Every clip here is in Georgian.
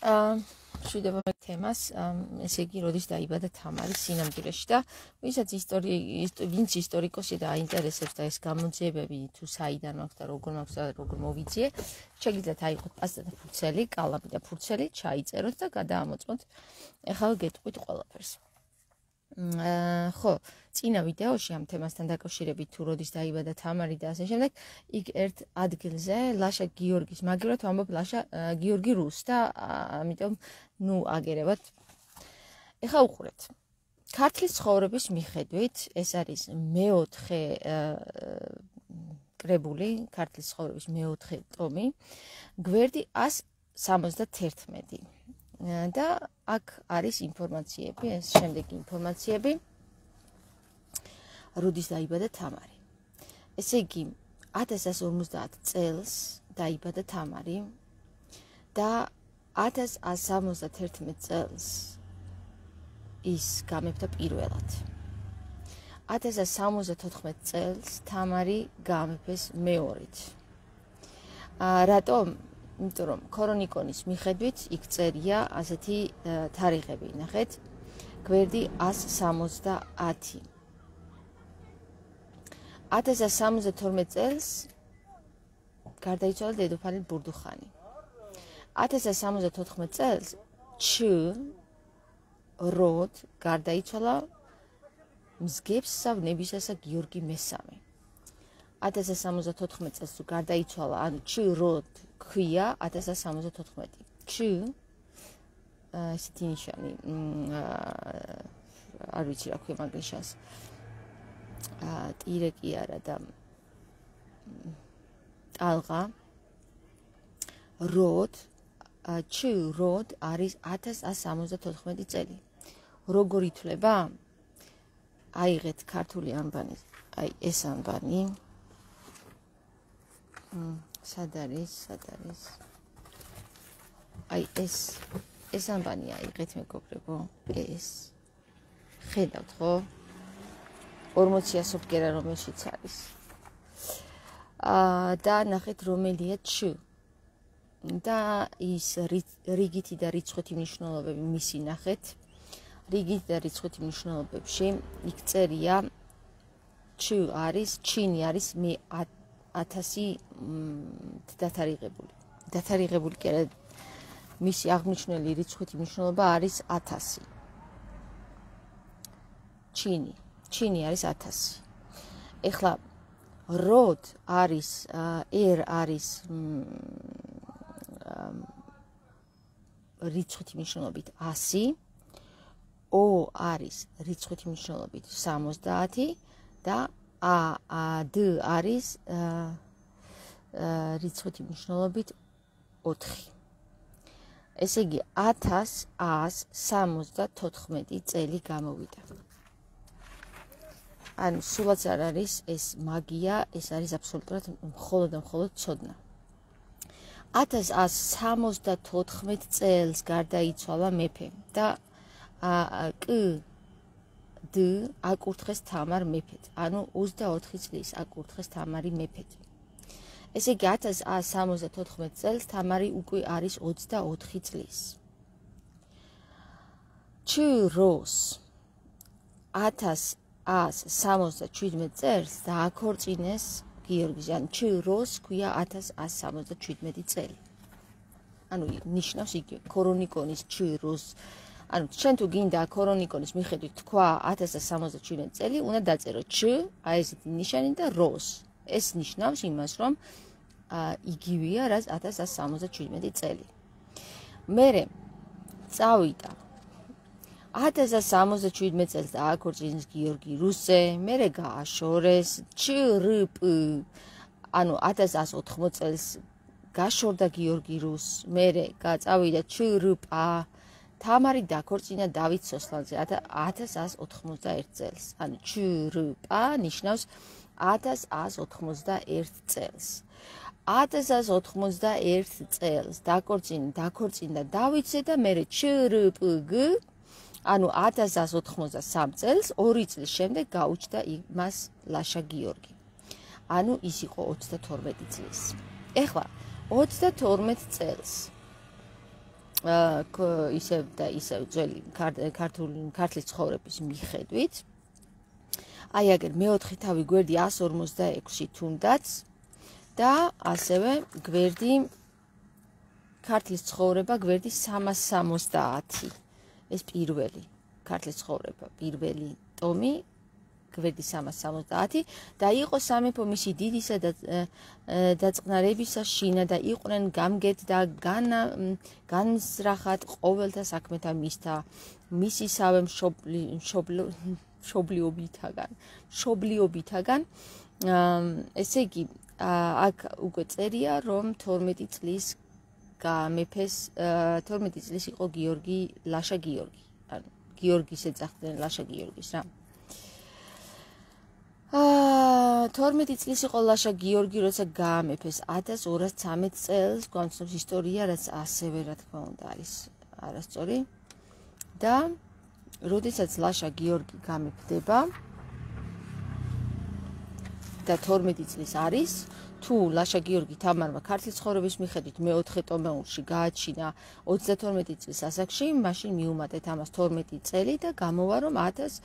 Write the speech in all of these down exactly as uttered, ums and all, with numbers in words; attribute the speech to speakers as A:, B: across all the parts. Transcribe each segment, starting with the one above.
A: შვიდება მე თემას, ესე იგი, როდის დაიბადა თამარი სინამდვილეში და ვისაც ისტორია, ვინც ისტორიკოსი და აინტერესებს და ეს გამოძიებები თუ საიდან მაქვს და როგორ მაქვს და როგორ მოვიძიე, შეგიძლიათ აიღოთ პასტა და ფურცელი, კალამი და ფურცელი, ჩაიწეროთ და გადაამოწმოთ. ეხლა გეტყვით ყველაფერს. ხო, წინა ვიდეოში ამ თემასთან დაკავშირებით თუ როდის დაიბადა თამარი და ასე შემდეგ, იქ ერთ ადგილზე ლაშა გიორგის მაგივრად ვამბობ ლაშა გიორგი რუს და ამიტომ ნუ აგერებათ. ეხლა უყურეთ. ქართლის ცხოვრების მიხედვით ეს არის მეოთხე კრებული, ქართლის ცხოვრების მეოთხე ტომი, გვერდი ას სამოცდათერთმეტი. და აქ არის ინფორმაციები, ეს შემდეგი ინფორმაციები, როდის დაიბადა თამარი. ესე იგი, ათას ათას ორმოცდაათ წელს დაიბადა თამარი და ათას ათას სამოცდათერთმეტ წელს ის გამეფდა პირველად. ათას ათას სამოცდათოთხმეტ წელს თამარი გამეფეს მეორედ. რატომ? იმიტომ რომ ქრონიკონის მიხედვით იქ წერია ასეთი თარიღები, ნახეთ, გვერდი ას სამოცდაათი. ათას ათას სამოცდათორმეტ წელს გარდაიცვალა დედოფალი ბურდუხანი. ათას ათას სამოცდათოთხმეტ წელს ჩ როდ გარდაიცვალა მსგებსსა ვნებისასა გიორგი მესამე. ათას ათას სამოცდათოთხმეტ წელს თუ გარდაიცვალა, ანუ ჩ როდ ქვია ათას ათას სამოცდათოთხმეტი. ჩ ესეთი ნიშანი არ ვიცი რა ქვია მაგ ნიშანს. ტირე კი არა და ტალღა როდ ჩ როდ არის ათას ათას სამოცდათოთხმეტი წელი. როგორ ითვლება? აიღეთ ქართული ანბანი, აი ეს ანბანი. სად არის, სად არის? აი ეს ეს ანბანი აიღეთ მეგობრებო, ეს. ხედავთ ხო? ორმოცი ასობგერა რომელშიც არის. აა და ნახეთ რომელია ჩ. და ის რიგითი და რიცხვითი მნიშვნელობები მისი ნახეთ. რიგითი და რიცხვითი მნიშვნელობებში იქ წერია ჩ არის, ჩინი არის მე ათასი დათარიღებული. დათარიღებული კი არა, მისი აღმნიშვნელი რიცხვითი მნიშვნელობა არის ათასი. ჩინი, ჩინი არის ათასი. ეხლა როდ არის, R არის რიცხვითი მნიშვნელობით ასი, O არის რიცხვითი მნიშვნელობით სამოცდაათი და A, D არის რიცხვითი მნიშვნელობით ოთხი. ესე იგი ათას ათას სამოცდათოთხმეტი წელი გამოვიდა. ანუ სულაც არ არის ეს მაგია, ეს არის აბსოლუტურად მხოლოდ და მხოლოდ ცოდნა. ათას ათას სამოცდათოთხმეტ წელს გარდაიცვალა მეფე და კ D აკურთხეს თამარ მეფედ, ანუ ოცდაოთხი წლის აკურთხეს თამარი მეფედ. ესე იგი ათას ათას სამოცდათოთხმეტ წელს თამარი უკვე არის ოცდაოთხი წლის. ჩ როს ათას ათას სამოცდაშვიდმეტ წელს დააქორწინეს გიორგის, ანუ ჩ როს ქვია ათას ათას სამოცდაშვიდმეტი წელი. ანუ ნიშნავს იგივე ქრონიკონის ჩ როს. ანუ ჩვენ თუ გინდა ქრონიკონის მიხედვით თქვა ათას ათას სამოცდაშვიდმეტი წელი, უნდა დაწერო ჩ, აი ესეთი ნიშანი და როს. ეს ნიშნავს იმას, რომ იგივეა, რაც ათას ათას სამოცდაშვიდმეტი წელი. მერე წავიდა ათას ათას სამოცდაშვიდმეტ წელს დააქორწინეს გიორგი რუსე, მერე გააშორეს ჩ რ პ, ანუ ათას ათას ოთხმოცდაოთხ წელს გაშორდა გიორგი რუს, მერე გაწავიდა ჩ რ პ, თამარი დაქორწინა დავით სოსლანზე ათას ათას ოთხმოცდაერთ წელს. ანუ ჩ რ პ ნიშნავს ათას ათას ოთხმოცდაერთ წელს. ათას ათას ოთხმოცდაერთ წელს დაქორწინა დაქორწინდა დავითზე და მერე ჩ რ პ გ, ანუ ათას ათას ოთხმოცდასამი წელს, ორი წლის შემდეგ გაუჩნდა მას ლაშა გიორგი. ანუ ის იყო ოცდათორმეტი წლის. ეხლა ოცდათორმეტ წელს ისევ და ისევ ძველი ქართული ქართლის ცხოვრების მიხედვით. აი აგერ მეოთხე თავი გვერდი εκατს ორმოცდაექვსი თუნდაც და ასევე გვერდი ქართლის ცხოვრება გვერდი სამას სამოცდაათი. ეს პირველი ქართლის ცხოვრება, პირველი ტომი გვერდი სამას სამოცდაათი და იყო სამეფო მისი დიდისა და დაწყნარებისა შინა და იყვნენ გამგეთ და განზრახად ყოველთა საქმეთა მისთა მისისავე მშობლიობითაგან მშობლიობითაგან ესე იგი აქ უკვე წერია რომ თორმეტი წლის გამეფეს თორმეტი წლის იყო გიორგი ლაშა გიორგი ანუ გიორგის ეძახდნენ ლაშა გიორგის რა თორმეტი წლის იყო ლაშა გიორგი, როცა გაამეფეს ათას ორას ცამეტ წელს, გვამცნობს ისტორია, რაც ასევე რა თქმა უნდა არის არასწორი. და როდესაც ლაშა გიორგი გამეფდება და თორმეტი წლის არის, თუ ლაშა გიორგი თამარმა ქართლის ცხოვრების მიხედვით მეოთხე ტომეულში გააჩინა ოცდათორმეტი წლის ასაკში, მაშინ მიუმატეთ ამას თორმეტი წელი და გამოვა რომ ათას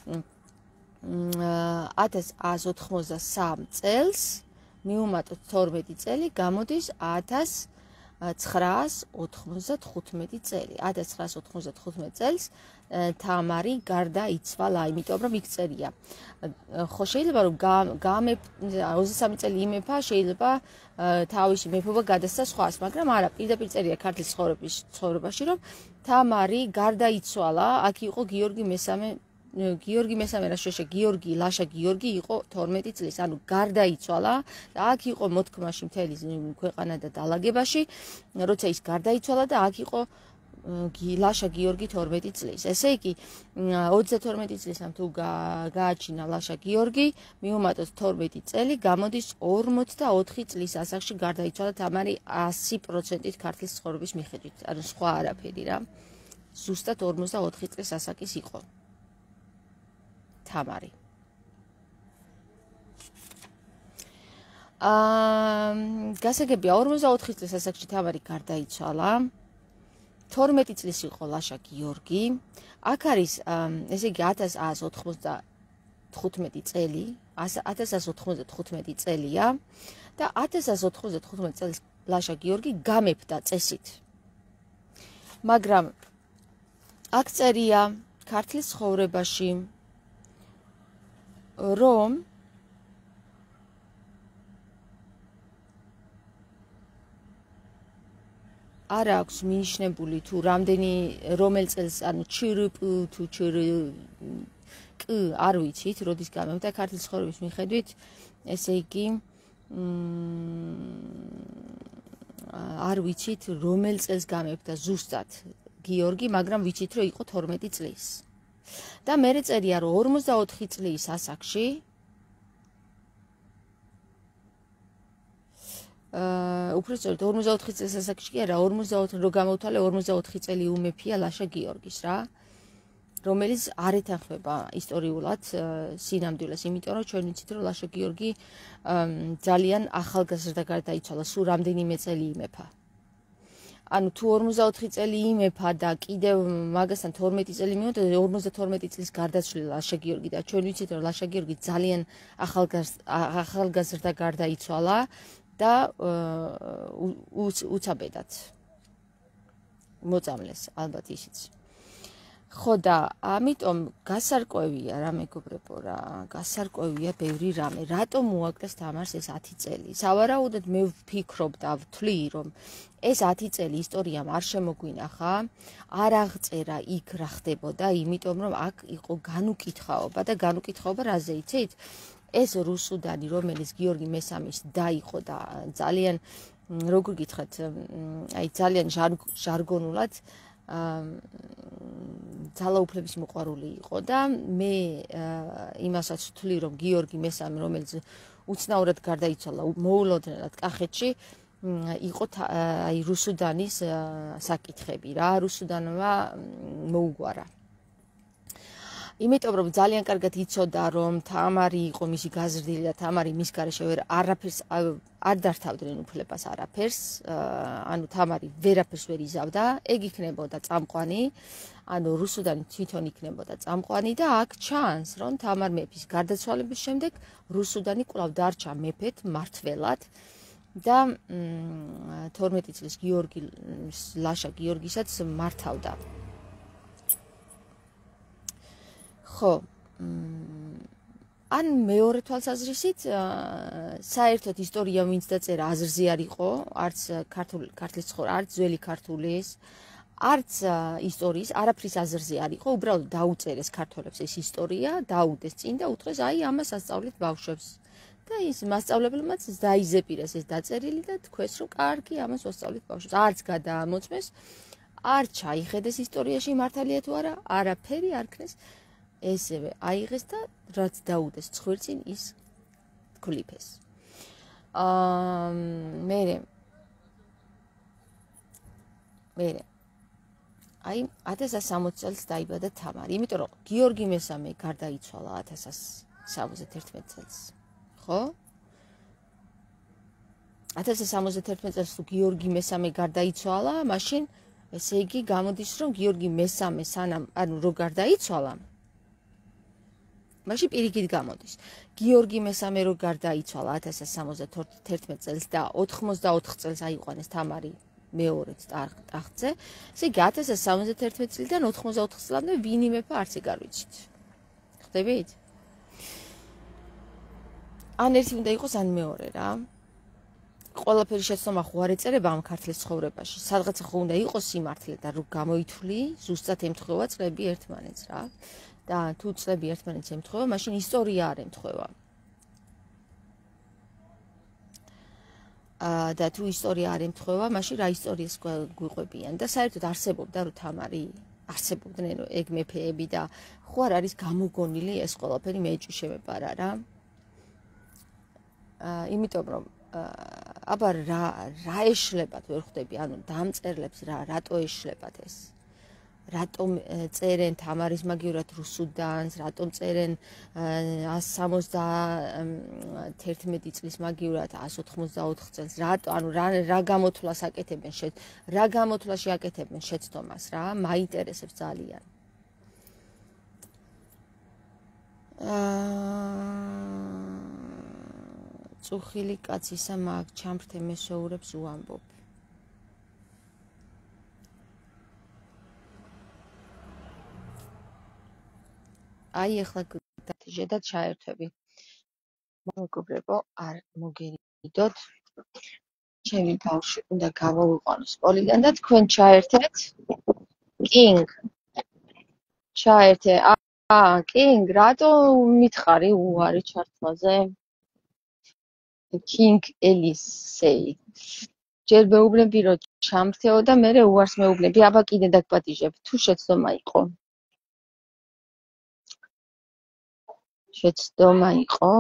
A: ათას ათას ოთხმოცდასამ წელს მიუმატოთ თორმეტი წელი გამოდის ათას ცხრაას ოთხმოცდათხუთმეტი წელი. ათას ცხრაას ოთხმოცდათხუთმეტი წელს თამარი გარდაიცვალა, იმიტომ რომ იქ წერია. ხო შეიძლება რომ ოცდასამი წელი იმეფა, შეიძლება თავისი მეფობა გადასცა სხვას, მაგრამ არა, პირდაპირ წერია ქართლის ცხოვრების ცხოვრებაში რომ თამარი გარდაიცვალა, აქ იყო გიორგი მესამე გიორგი მესამე რა შეშე გიორგი ლაშა გიორგი იყო თორმეტი წლის, ანუ გარდაიცვალა და აქ იყო მოთქმაში მთელი ქვეყანა და დალაგებაში, როცა ის გარდაიცვალა და აქ იყო ლაშა გიორგი თორმეტი წლის. ესე იგი ოცდათორმეტი წლისამ თუ გააჩინა ლაშა გიორგი, მიუმატოთ თორმეტი წელი, გამოდის ორმოცდაოთხი წლის ასაკში გარდაიცვალა თამარი ასი პროცენტით ქართლის ცხოვრების მიხედვით. ანუ სხვა არაფერი რა. ზუსტად ორმოცდაოთხი წლის ასაკის იყო. თამარი. აა გასაგებია ორმოცდაოთხი წლის ასაკში თამარი გარდაიცვალა. თორმეტი წლის იყო ლაშა გიორგი. აქ არის ესე იგი ათას ათას ოთხმოცდათხუთმეტი წელი, ათას ათას ოთხმოცდათხუთმეტი წელია და ათას ათას ოთხმოცდათხუთმეტი წელს ლაშა გიორგი გამეფდა წესით. მაგრამ აქ წერია ქართლის ცხოვრებაში რომ არ აქვს მინიშნებული თუ რამდენი რომელ წელს ანუ ჩრპ თუ ჩრკ არ ვიცით, როდის გამეფდა ქართლის ცხოვრების მიხედვით, ესე იგი არ ვიცით რომელ წელს გამეფდა ზუსტად გიორგი, მაგრამ ვიცით რომ იყო თორმეტი წლის. და მერე წერია რომ ორმოცდაოთხი წლის ასაკში აა უფრო სწორედ ორმოცდაოთხი წლის ასაკში კი არა, ორმოცდაოთხი რო გამოვთვალე ორმოცდაოთხი წელი უმეფია ლაშა გიორგის რა, რომელიც არ ეთანხმება ისტორიულად სინამდვილეს, იმიტომ რომ ჩვენ ვიცით რომ ლაშა გიორგი ძალიან ახალგაზრდა გარდაიცვალა, სულ რამდენიმე წელი იმეფა. ანუ თუ ორმოცდაოთხი წელი იმეფა და კიდევ მაგასთან თორმეტი წელი მივიდა, ორმოცდათორმეტი წლის გარდაცვლილა ლაშა გიორგი და ჩვენ ვიცით რომ ლაშა გიორგი ძალიან ახალგაზრდა გარდაიცვალა და უცაბედად მოწამლეს ალბათ ისიც. ხო და ამიტომ გასარკვევია რა მეგობრებო რა, გასარკვევია ბევრი რამე, რატომ მოაკლეს თამარს ეს ათი წელი. სავარაუდოდ მე ვფიქრობ და ვთვლი რომ ეს ათი წელი ისტორიამ არ შემოგვინახა, არ აღწერა იქ რა ხდებოდა, იმიტომ რომ აქ იყო განუკითხაობა და განუკითხაობა რაზე იცით? ეს რუსუდანი, რომელიც გიორგი მესამის და იყო და ძალიან როგორ გითხრათ, აი ძალიან ჟარგონულად ძალაუფლების მოყვარული იყო და მე იმასაც ვთვლი რომ გიორგი მესამე, რომელიც უცნაურად გარდაიცვალა მოულოდნელად კახეთში, იყო აი რუსუდანის საკითხები რა, რუსუდანმა მოუგვარა. იმიტომ რომ ძალიან კარგად იცოდა რომ თამარი იყო მისი გაზრდილი და თამარი მის გარეშე ვერ არაფერს არ დართავდნენ უფლებას არაფერს, ანუ თამარი ვერაფერს ვერ იზავდა, ეგ იქნებოდა წამყვანი, ანუ რუსუდანი თვითონ იქნებოდა წამყვანი და აქ ჩანს რომ თამარ მეფის გარდაცვალების შემდეგ რუსუდანი კვლავ დარჩა მეფედ მმართველად და თორმეტი წლის გიორგი ლაშა გიორგისაც მართავდა. ხო, ან მეორე თვალსაზრისით, საერთოდ ისტორია ვინც დაწერა აზრზე არ იყო, არც ქართლის ცხოვრება, არც ძველი ქართულის, არც ისტორიის, არაფრის აზრზე არ იყო, უბრალოდ დაუწერეს ქართველებს ეს ისტორია, დაუდეს წინ და უთხრეს, აი, ამას ასწავლეთ ბავშვებს. და ის მასწავლებლებმაც დაიზეპირეს ეს დაწერილი და თქვეს, რომ კარგი, ამას ვასწავლეთ ბავშვებს. არც გადაამოწმეს, არ ჩაიხედეს ისტორიაში მართალია თუ არა, არაფერი არ ქნეს. ესევე აიღეს და რაც დაუდეს ცხვირწინ ის ქლიფეს. აა მერე მერე აი ათას სამოცი წელს დაიბადა თამარი, იმიტომ რომ გიორგი მესამე გარდაიცვალა ათას სამოცდაათი წელს. ხო? ათას სამოცდაათი წელს თუ გიორგი მესამე გარდაიცვალა, მაშინ ესე იგი გამოდის რომ გიორგი მესამე სანამ ანუ რო გარდაიცვალა მაშინ პირიქით გამოდის. გიორგი მესამე რო გარდაიცვალა ათას სამოცდაათი წელს და ოთხმოცდაოთხ წელს აიყვანეს თამარი მეორედ ტახტზე. ესე იგი ათას სამოცდაათი წლიდან ოთხმოცდაოთხ წლამდე ვინი მეფე არც ეგ არ ვიცით. ხდებით? ან ერთი უნდა იყოს ან მეორე რა. ყველაფერი შეცდომა ხო არ ეწერება ამ ქართლის ცხოვრებაში. სადღაცა ხო უნდა იყოს სიმართლე და რო გამოითვლი, ზუსტად ემთხვევა წლები ერთმანეთს რა. და თუ წლები ერთმანეთს ემთხვევა, მაშინ ისტორია არ ემთხვევა. აა და თუ ისტორია არ ემთხვევა, მაშინ რა ისტორიას გვიყვებიან და საერთოდ არსებობდა რომ თამარი არსებობდნენ ეგ მეფეები და ხო არ არის გამოგონილი ეს ყველაფერი მეეჭვშემება რა რა. აა იმიტომ რომ აბა რა რა ეშლებათ ვერ ხვდები, ანუ დამწერლებს რა რატო ეშლებათ ეს? რატომ წერენ თამარის მაგივრად რუსუდანს, რატომ წერენ ათას სამოცდაათი წლის მაგივრად ათას ოთხმოცდაოთხ წელს, რატო, ანუ რა რა გამოთვლას აკეთებენ, რა გამოთვლაში აკეთებენ შეცდომას რა, მაინტერესებს ძალიან. აა წუხილი კაცისა მაგ ჩამრთე მესეურებს უამბობ. აი ახლა დათიჟე და ჩაერთვები. მეგობრებო, არ მოგერიდოთ. ჩემი ბავშვი უნდა გამოვიყვანო სკოლიდან და თქვენ ჩაერთეთ. King. ჩაერთე. აა, King, რატო მითხარი უარი ჩართვაზე? King Elisei. ჯერ მეუბნები რომ ჩამრთეო და მერე უარს მეუბნები, აბა კიდე დაგპატიჟებ. თუ შეცდომა იყო. შეცდომა იყო?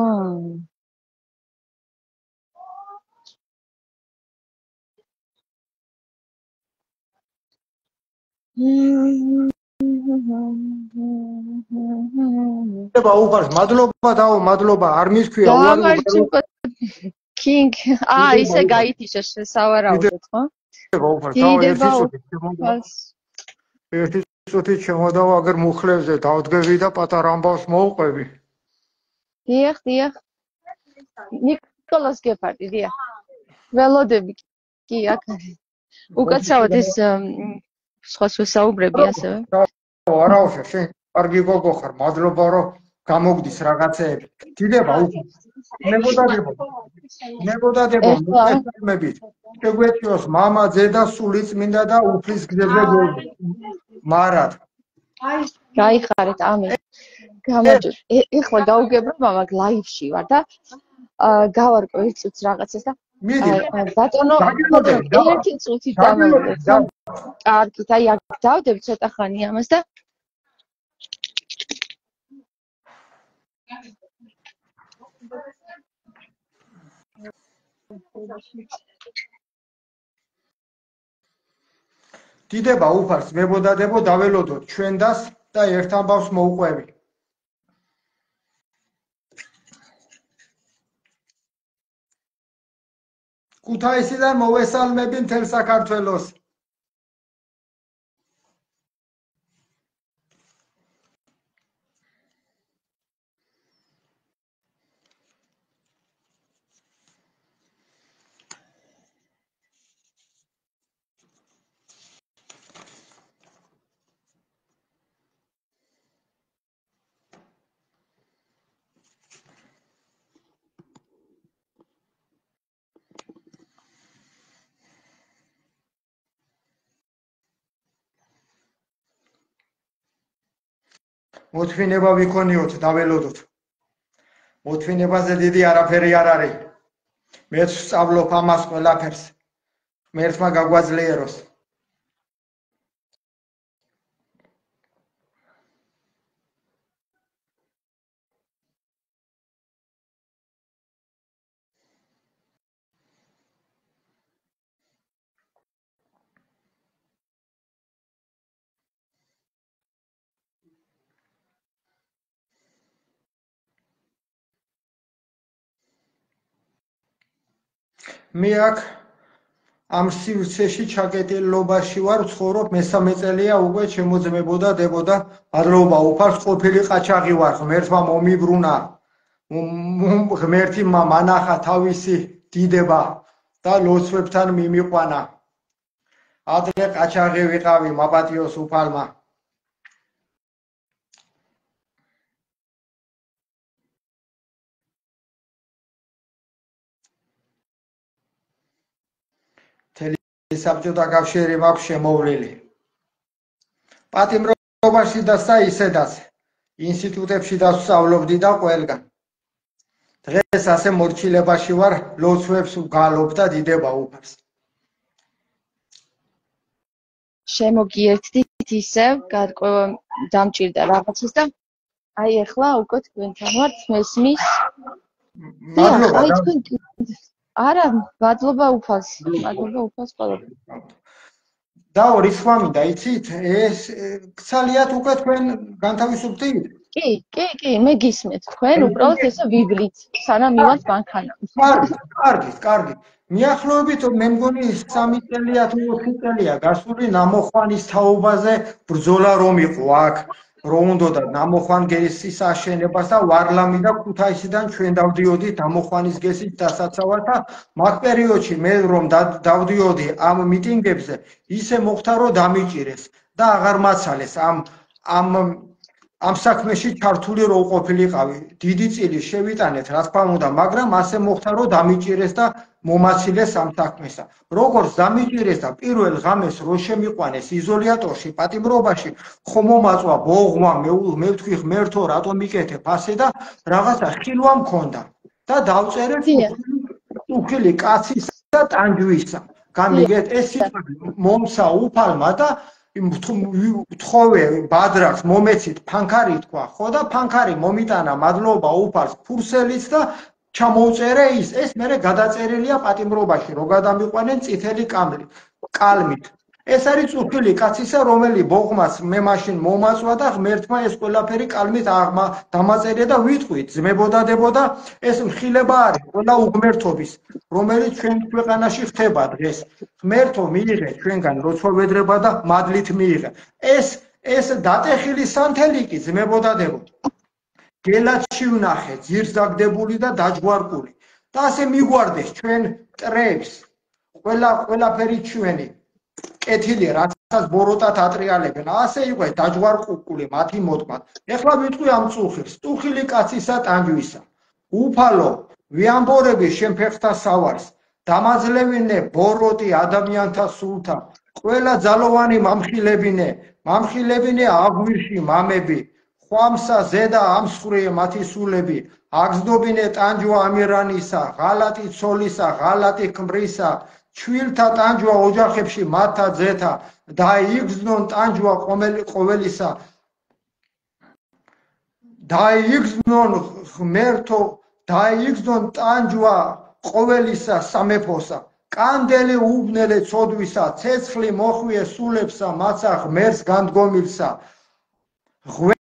B: ება უყარს მადლობა დაო მადლობა არ მისქვია
A: გამარჯობა King აა ისე გაითიშა სავარაუდოდ ხო?
B: ება უყარს დაო ერთი წუთი ერთი წუთი შემოდავა აგერ მუხლებზე დავდგები და პატარა ამბავს მოუყვები.
A: დიახ დიახ ნიკოლას გეპარდი დიახ ველოდები კი აქ არის უკაცრავად ეს სხვა შესაუბრები ასევე
B: არაუშე შენ კარგი გოგო ხარ მადლობა რომ გამოგდის რაღაცეები დიდება უყურს ნებოდადებო ნებოდადებო მეთორმებით შეგვეციოს მამა ძედა სული წმინდა და უფლის გზებზე გოლი მარად
A: გაიხარეთ ამის გამარჯობა ეხლა გავუგებრო მაგ ლაივში ვარ და გავარკვე ერთ წუთს რაღაცას და ბატონო ერთი წუთი დამოვიდეთ კარგით აი აქ დავდებ ცოტა ხანი ამას და
B: დიდება უფარს მებოდადებო დაველოდოთ ჩვენდას და ერთ ამბავს მოუყვები ქუთაისიდან მოვესალმები მთელ საქართველოს. მოთმინება ვიქონიოთ, დაველოდოთ. მოთმინებაზე დიდი არაფერი არ არის. მეც ვსწავლობ ამას ყველაფერს. ღმერთმა გაგვაძლიეროს. მე აქ ამ სივრცეში ჩაკეტილობაში ვარ, ვცხოვრობ მესამე წელია უკვე შემოძმებოდა დებოდა მადლობა უფალს ყოფილი ყაჩაღი ვარ, ღმერთმა მომიბრუნა. ღმერთი მანახა თავისი დიდება და ლოცვებთან მიმიყვანა. ადრე ყაჩაღი ვიყავი მაპატიოს უფალმა. საბჭოთა კავშირი მაქვს შემოვლილი. პატიმრობაში და ისედაც ინსტიტუტებში დავსწავლობდი და ყველგან. დღეს ასე მორჩილებაში ვარ, ლოცვებს ვგალობ და დიდება უფალს.
A: შემოგიერთდით ისევ, გარკვევა დამჭირდა რაღაცას და აი ახლა უკვე თქვენთან ვართ, მესმის.
B: მადლობა.
A: აი თქვენ არა, მადლობა უფალს. მადლობა უფალს ყველაფერს.
B: და ორი სხვა მინდა, იცით? ეს გცალიათ უკვე თქვენ განთავისუფლდით?
A: კი, კი, კი, მე გისმენთ. თქვენ უბრალოდ ესე ვიბლით, სანამ მივალთ მანქანა.
B: კარგი, კარგი, კარგი. მიახლოებით მე მგონი სამი წელია თუ ოთხი წელია გასული ნამოხვანის თაობაზე ბრძოლა რომ იყო აქ. რომ უნდა ნამოხვან გესის აშენებას და ვარლამი და ქუთაისიდან ჩვენ დავდიოდით ნამოხვანის გესის დასაცავად და მაგ პერიოდში მე რომ დავდიოდი ამ მიტინგებზე ისე მოხდა რომ დამიჭირეს და აღარ მაცალეს ამ ამ ამ საქმეში ჩართული რო ყოფილიყავი. დიდი წილი შევიტანეთ რა თქმა უნდა, მაგრამ ასე მოხდა რომ დამიჭირეს და მომაცილეს ამ საქმესა. როგორც დამიჭირეს და პირველ ღამეს რო შემიყვანეს იზოლატორში, პატიმრობაში, ხომ მომაწვა ბოღმა, მე ვთქვი ღმერთო, რატომ მიკეთებ ასე და რაღაცა ხილვა მქონდა და დავწერე უხილი კაცის და ტანჯვისა. გამიგეთ ეს მომსა უფალმა და თხოვე ბადრახს მომეცით ფანქარი თქვა, ხო და ფანქარი მომიტანა მადლობა უფალს ფურსელიც და ჩამოუწერე ის, ეს მერე გადაწერილია პატიმრობაში, რო გადამიყვანენ წითელი კალმით. ეს არის წუხილი კაცისა, რომელი ბოღმას მე მაშინ მომაწვა და ღმერთმა ეს ყველაფერი კალმით დამაწერია და ვიტყვით, ძმებოდა დებოდა, ეს მხილება არის ყველა უღმერთობის, რომელიც ჩვენ ქვეყანაში ხდება დღეს. ღმერთო მიიღე ჩვენგან როცვავედრება და მადლით მიიღე. ეს ეს დატეხილი სანთელიკი ძმებოდა დებოდა. გელათში ვნახე, ძირს დაგდებული და დაჯვარკული. და ასე მიგვარდეს ჩვენ მტრებს, ყველა ყველაფერი ჩვენი. კეთილი რასაც ბოროტად ატრიალებენ, ასე იყო დაჯვარკული მათი მოტყვა. ეხლა ვიტყვი ამ წუხილს, წუხილი კაცისა ტანჯვისა. უფალო, ვიამბორები შენ ფეხთა სავარს, დამაძლევინე ბოროტი ადამიანთა სულთა, ყველა ძალოვანი მამხილებინე, მამხილებინე აღვირში მამები, ხვამსა ზედა ამსხვრიე მათი სულები, აგზნობინე ტანჯვა ამირანისა, ღალატი ცოლისა, ღალატი ქმრისა, ჩვილთა ტანჯვა ოჯახებში მათთა ძეთა, დაიგზნონ ტანჯვა ყოველისა, დაიგზნონ ღმერთო, დაიგზნონ ტანჯვა ყოველისა სამეფოსა, კანდელი უბნელე ცოდვისა, ცეცხლი მოხვიე სულებსა, მაცა ღმერთს განდგომილსა,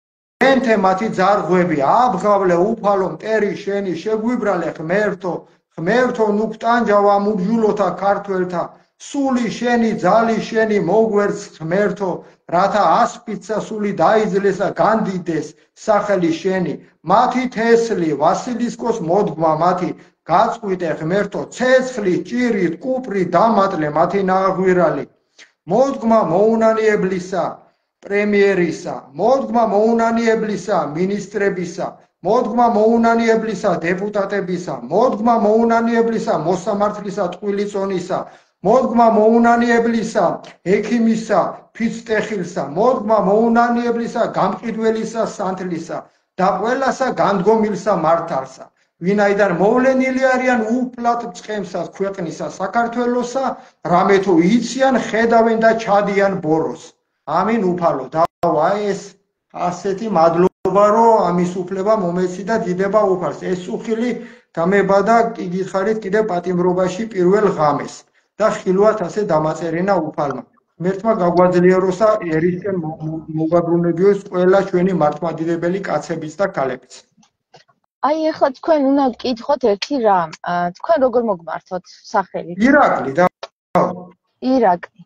B: ღვენთე მათი ძარღვები, აბღავლე უფალო მტერი შენი, შეგვიბრალე ღმერთო, ღმერთო ნუქტანჯავა მურჯულოთა ქართველთა სული შენი ძალი შენი მოგვერც ღმერთო რათა ასპიცა სული დაიძლესა განდიდეს სახელი შენი მათი თესლი ვასილისკოს მოდგმა მათი გაწყვიტე ღმერთო ცეცხლი ჭირით კუპრი დამატლე მათი ნაღვირალი მოდგმა მოუნანიებლისა პრემიერისა მოდგმა მოუნანიებლისა მინისტრებისა მოდგმა მოუნანიებლისა დეპუტატებისა მოდგმა მოუნანიებლისა მოსამართლისა ტყუილიწონისა მოდგმა მოუნანიებლისა ექიმისა ფიცტეხილსა მოდგმა მოუნანიებლისა გამყიდველისა სანთლისა და ყველასა განდგომილსა მართალსა ვინაიდან მოვლენილი არიან უფლად წყემსა ქვეყნისა საქართველოსა რამე თუ იციან ხედავენ და ჩადიან ბოროს ამინ უფალო დავა ეს ასეთი მადლობა რომ ამის უფლება მომეცი და დიდება უფალს ეს უხილი დამებადა გითხარით კიდე პატიმრობაში პირველ ღამეს და ხილვად ასე დამაწერინა უფალმა ღმერთმა გაგვაძლიეროსა ერისკენ მოგაბრუნებიოს ყველა ჩვენი მართლმადიდებელი კაცებიც და ქალებიც
A: აი ახლა თქვენ უნდა გკითხოთ ერთი რამ თქვენ როგორ მოგმართოთ სახელით
B: ირაკლი და
A: ირაკლი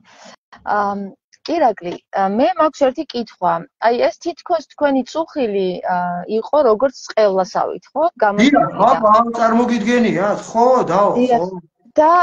A: ირაკლი მე მაქვს ერთი კითხვა აი ეს თითქოს თქვენი წუხილი იყო როგორც წყევლასავით ხო
B: გამოსულია ხო ამ წარმოგიდგენია ხო დაო ხო
A: და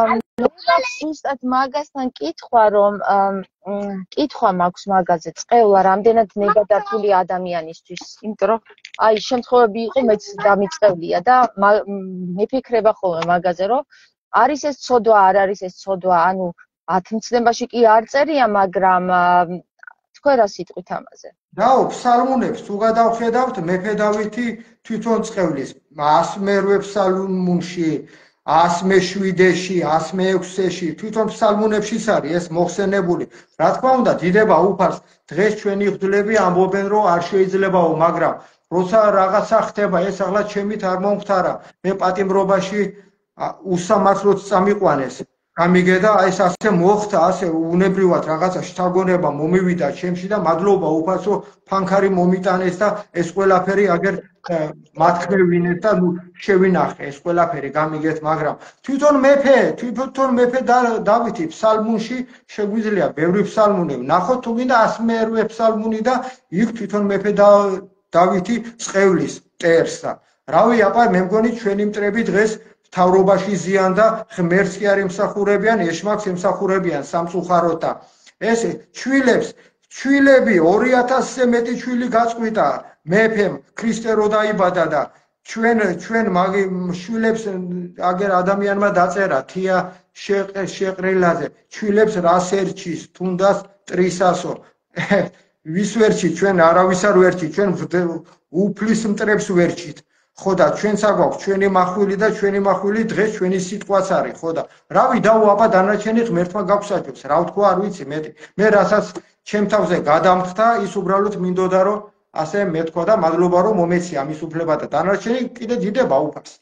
A: ზუსტად მაგასთან კითხვა რომ კითხვა მაქვს მაგაზე წყევლა რამდენად ნებადართული ადამიანისთვის იმიტომ რომ აი შემთხვევები იყო მეც დამიწყევლია და მეფიქრება ხოლმე მაგაზე რომ არის ეს ცოდვა არ არის ეს ცოდვა ანუ ათმცნებაში კი არ წერია მაგრამ თქვენ რა სიტყვით ამაზე
B: დაო ფსალმუნებს თუ გადავხედავთ მეფე დავითი თვითონ წყევლის ასმერვე ფსალმუნში ას მეშვიდეში, ას მეექვსეში, თვითონ ფსალმუნებშიც არის ეს მოხსენებული. რა თქმა უნდა, დიდება უფალს დღეს ჩვენი ღვთლები ამბობენ, რომ არ შეიძლებაო, მაგრამ როცა რაღაცა ხდება, ეს ახლა ჩემით არ მომხდარა. მე პატიმრობაში უსამართლოდ წამიყვანეს. გამიგედა, აი ეს ასე მოხდა, ასე უნებრივად რაღაცა შთაგონება მომივიდა ჩემში და მადლობა უფალს, რომ ფანქარი მომიტანეს და ეს ყველაფერი აგერ მათქმევინეთ და ნუ შევინახე ეს ყველაფერი გამიგეთ, მაგრამ თვითონ მეფე, თვითონ მეფე დავითი ფსალმუნში შეგვიძლია ბევრი ფსალმუნი ვნახოთ, თუ გინდა ასმერვე ფსალმუნი და იქ თვითონ მეფე დავითი წყევლის წერსა. რავი, აპა მე მგონი ჩვენი მტრები დღეს თავრობაში ზიან და ღმერთს კი არ ემსახურებიან, ეშმაკს ემსახურებიან სამწუხაროდ და ეს ჩვილებს, ჩვილები ორი ათასზე მეტი ჩვილი გაწყვიტა მეფემ ქრისტე რო დაიბადა და ჩვენ ჩვენ მაგი შვილებს აგერ ადამიანმა დაწერა თია შეყრ仮ჩვილებს რას ერჩის თუნდაც ტრისასო ვის ვერჩით ჩვენ არავის არ ვერჩით ჩვენ უფლის მტრებს ვერჩით ხო და ჩვენც აგვაქვს ჩვენი მახვილი და ჩვენი მახვილი დღეს ჩვენი სიტყვაც არის ხო და რავი დაუ აბა დანარჩენი ღმერთმა გაგვსაჯობს რა ვთქვა არ ვიცი მეტი მე რასაც ჩემ თავზე გადამხდა ის უბრალოდ მინდოდა რომ ასე მეთქვა და მადლობა რომ მომეცი ამის უფლება და დანარჩენი კიდე დიდება უფალს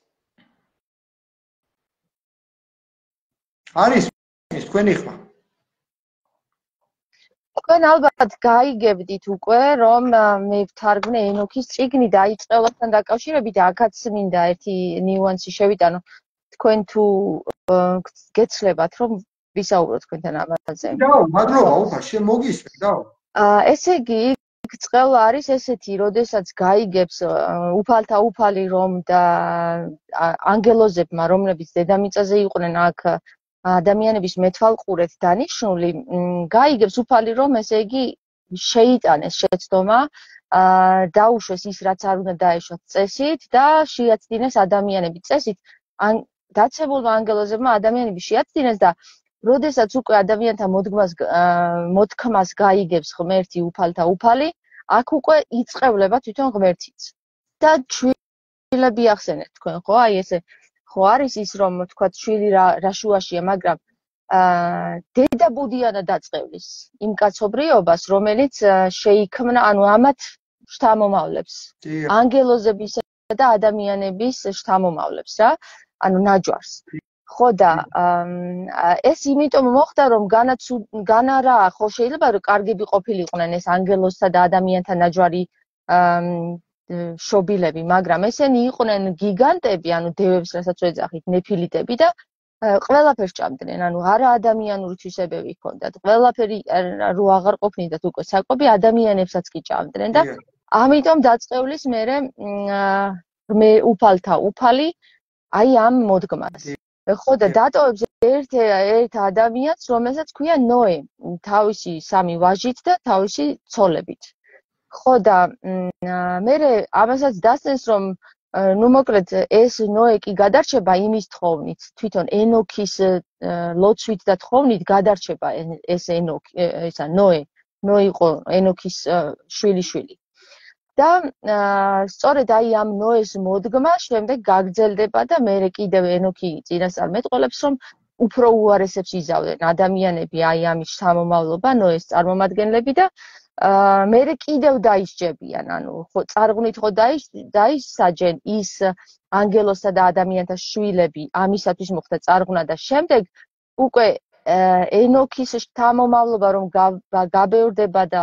B: არის ის თქვენი ხმა
A: თქვენ ალბათ გაიგებდით უკვე რომ მე ვთარგმნე ენოქის წიგნი და აი წყევლასთან დაკავშირებით აქაც მინდა ერთი ნიუანსი შევიტანო თქვენ თუ გეცლებათ რომ ვისაუბროთ თქვენთან ამაზე
B: დაო მადლობა უფალს შემოგისმენ დაო
A: ესე იგი წყევლა არის ესეთი, როდესაც გაიგებს უფალთა უფალი რომ და ანგელოზებმა, რომლებიც დედამიწაზე იყვნენ აქ ადამიანების მეთვალყურეთ დანიშნული, გაიგებს უფალი რომ ესე იგი შეიტანეს შეცდომა, დაუშვეს ის რაც არ უნდა დაეშვათ წესით და შეაცდინეს ადამიანების წესით. დაცებულმა ანგელოზებმა ადამიანები შეაცდინეს და როდესაც უკვე ადამიანთა მოდგმას მოთქმას გაიგებს ღმერთი უფალთა უფალი, აქ უკვე იწყევლება თვითონ ღმერთიც. და ჩვილები ახსენეთ თქვენ ხო? აი ესე ხო არის ის რომ თქვა შვილი რა შუაშია, მაგრამ დედა ბუდიანა დაწყევლის იმ კაცობრიობას, რომელიც შეიქმნა, ანუ ამათ შთამომავლებს. ანგელოზებისა და ადამიანების შთამომავლებს რა, ანუ ნაჯვარს. ხო და ეს იმიტომ მოხდა რომ განა რა ხო შეიძლება რომ კარგები ყოფილიყვნენ ეს ანგელოზთა და ადამიანთა ნაჯვარი შობილები, მაგრამ ესენი იყვნენ გიგანტები, ანუ დევებს, რასაც ვეძახით, ნეფილიტები და ყველაფერს ჭამდნენ, ანუ არა ადამიანური თვისებები ჰქონდათ. ყველაფერი რო აღარ ყოფნიდათ უკვე საკვები, ადამიანებსაც კი ჭამდნენ და ამიტომ დაწყევლის მერე მე უფალთა უფალი აი ამ მოდგმას. ხო და დატოვებს ერთ ერთ ადამიანს, რომელსაც ქვია ნოე, თავისი სამი ვაჟით და თავისი ცოლებით. ხო და მერე ამასაც დასწენს, რომ ნუ მოკლედ ეს ნოე კი გადარჩება იმის თხოვნით, თვითონ ენოქის ლოცვით და თხოვნით გადარჩება ეს ენოქი, ისა ნოე, ნოე იყო ენოქის შვილიშვილი. და სწორედ აი ამ ნოეს მოდგმა შემდეგ გაგრძელდება და მერე კიდევ ენოქი წინასწარ მეტყველებს, რომ უფრო უარესებს იზავდნენ ადამიანები აი ამის სამომავლობა, ნოეს წარმომადგენლები და მერე კიდევ დაისჯებიან, ანუ ხო წარღვნით ხო დაისაჯენ ის ანგელოსთა და ადამიანთა შვილები, ამისათვის მოხდა წარღვნა და შემდეგ უკვე ენოქის შთამომავლობა რომ გაბევრდება და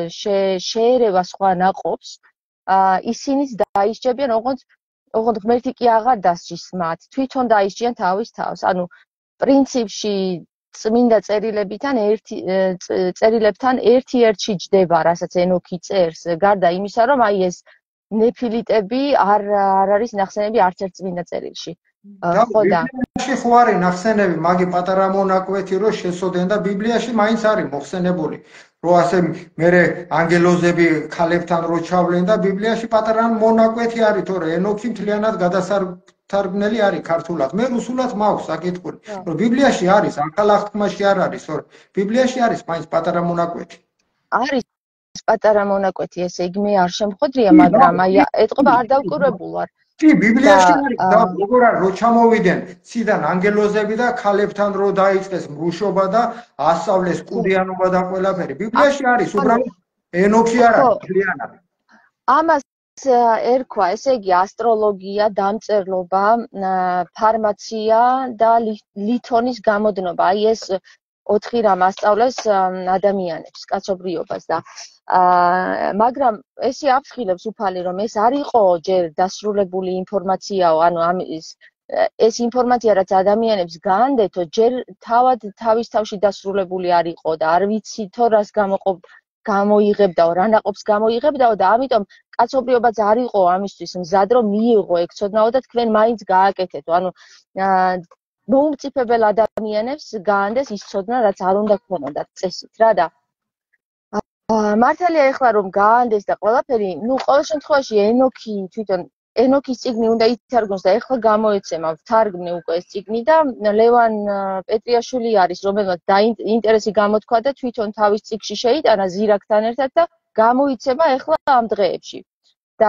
A: შეერევა სხვა ნაყოფს, ისინიც დაისჯებიან, ოღონდ ოღონდ ღმერთი კი აღარ დასჯის მათ, თვითონ დაისჯიან თავის თავს. ანუ პრინციპში წმინდა წერილებიდან ერთი წერილებთან ერთ-ერთში ჯდება, რასაც ენოქი წერს, გარდა იმისა, რომ აი ეს ნეფილიტები არ არ არის ნახსენები არც ერთ წმინდა წერილში. ხო და
B: ბიბლიაში ხო არის ნახსენები, მაგი პატარა მონაკვეთი რო შესოდნენ და ბიბლიაში მაინც არის მოხსენებული, რომ ასე მერე ანგელოზები ქალებთან რო ჩავლენ და ბიბლიაში პატარა მონაკვეთი არის, თორე ენოქი მთლიანად გადასარგმნელი არის ქართულად. მე რუსულად მაქვს საკითხული, რომ ბიბლიაში არის, ახალ აღთქმაში არ არის, თორე ბიბლიაში არის მაინც პატარა მონაკვეთი.
A: არის პატარა მონაკვეთი, ესე იგი მე არ შემხვედრია, მაგრამ აი ეთყობა არ დავკურებულ ვარ.
B: კი, ბიბლიაში არის და როგორ არის რო ჩამოვიდნენ ციდან ანგელოზები და ქალებთან რო დაიწყეს მრუშობა და ასწავლეს კუდიანობა და ყველაფერი. ბიბლიაში არის, უბრალოდ ენოქი არ არის მთლიანად.
A: ამას ერქვა, ესე იგი ასტროლოგია, დამწერლობა, ფარმაცია და ლითონის გამოდნობა. აი ეს ოთხი რამ ასწავლეს ადამიანებს, კაცობრიობას და მაგრამ ესე აფრთხილებს უფალი, რომ ეს არ იყო ჯერ დასრულებული ინფორმაციაო, ანუ ამის ეს ინფორმაცია რაც ადამიანებს გაანდეთო, ჯერ თავად თავის თავში დასრულებული არ იყო და არ ვიცი თო რას გამოყოფ გამოიღებდაო, რა ნაყოფს გამოიღებდაო და ამიტომ კაცობრიობაც არ იყო ამისთვის მზად, რომ მიიღო ეგ ცოდნაო და თქვენ მაინც გააკეთეთო. ანუ მოუმწიფებელ ადამიანებს გაანდეს ის ცოდნა, რაც არ უნდა ქონოდათ წესით რა და მართალია ეხლა რომ გაანდეს და ყველაფერი, ნუ ყოველ შემთხვევაში ენოქი თვითონ ენოქის წიგნი უნდა ითარგმნოს და ეხლა გამოეცემა, ვთარგმნე უკვე ეს წიგნი და ლევან პეტრიაშვილი არის, რომელმაც ინტერესი გამოთქვა და თვითონ თავის წიგნში შეიტანა ზირაკთან ერთად და გამოიცემა ეხლა ამ დღეებში. და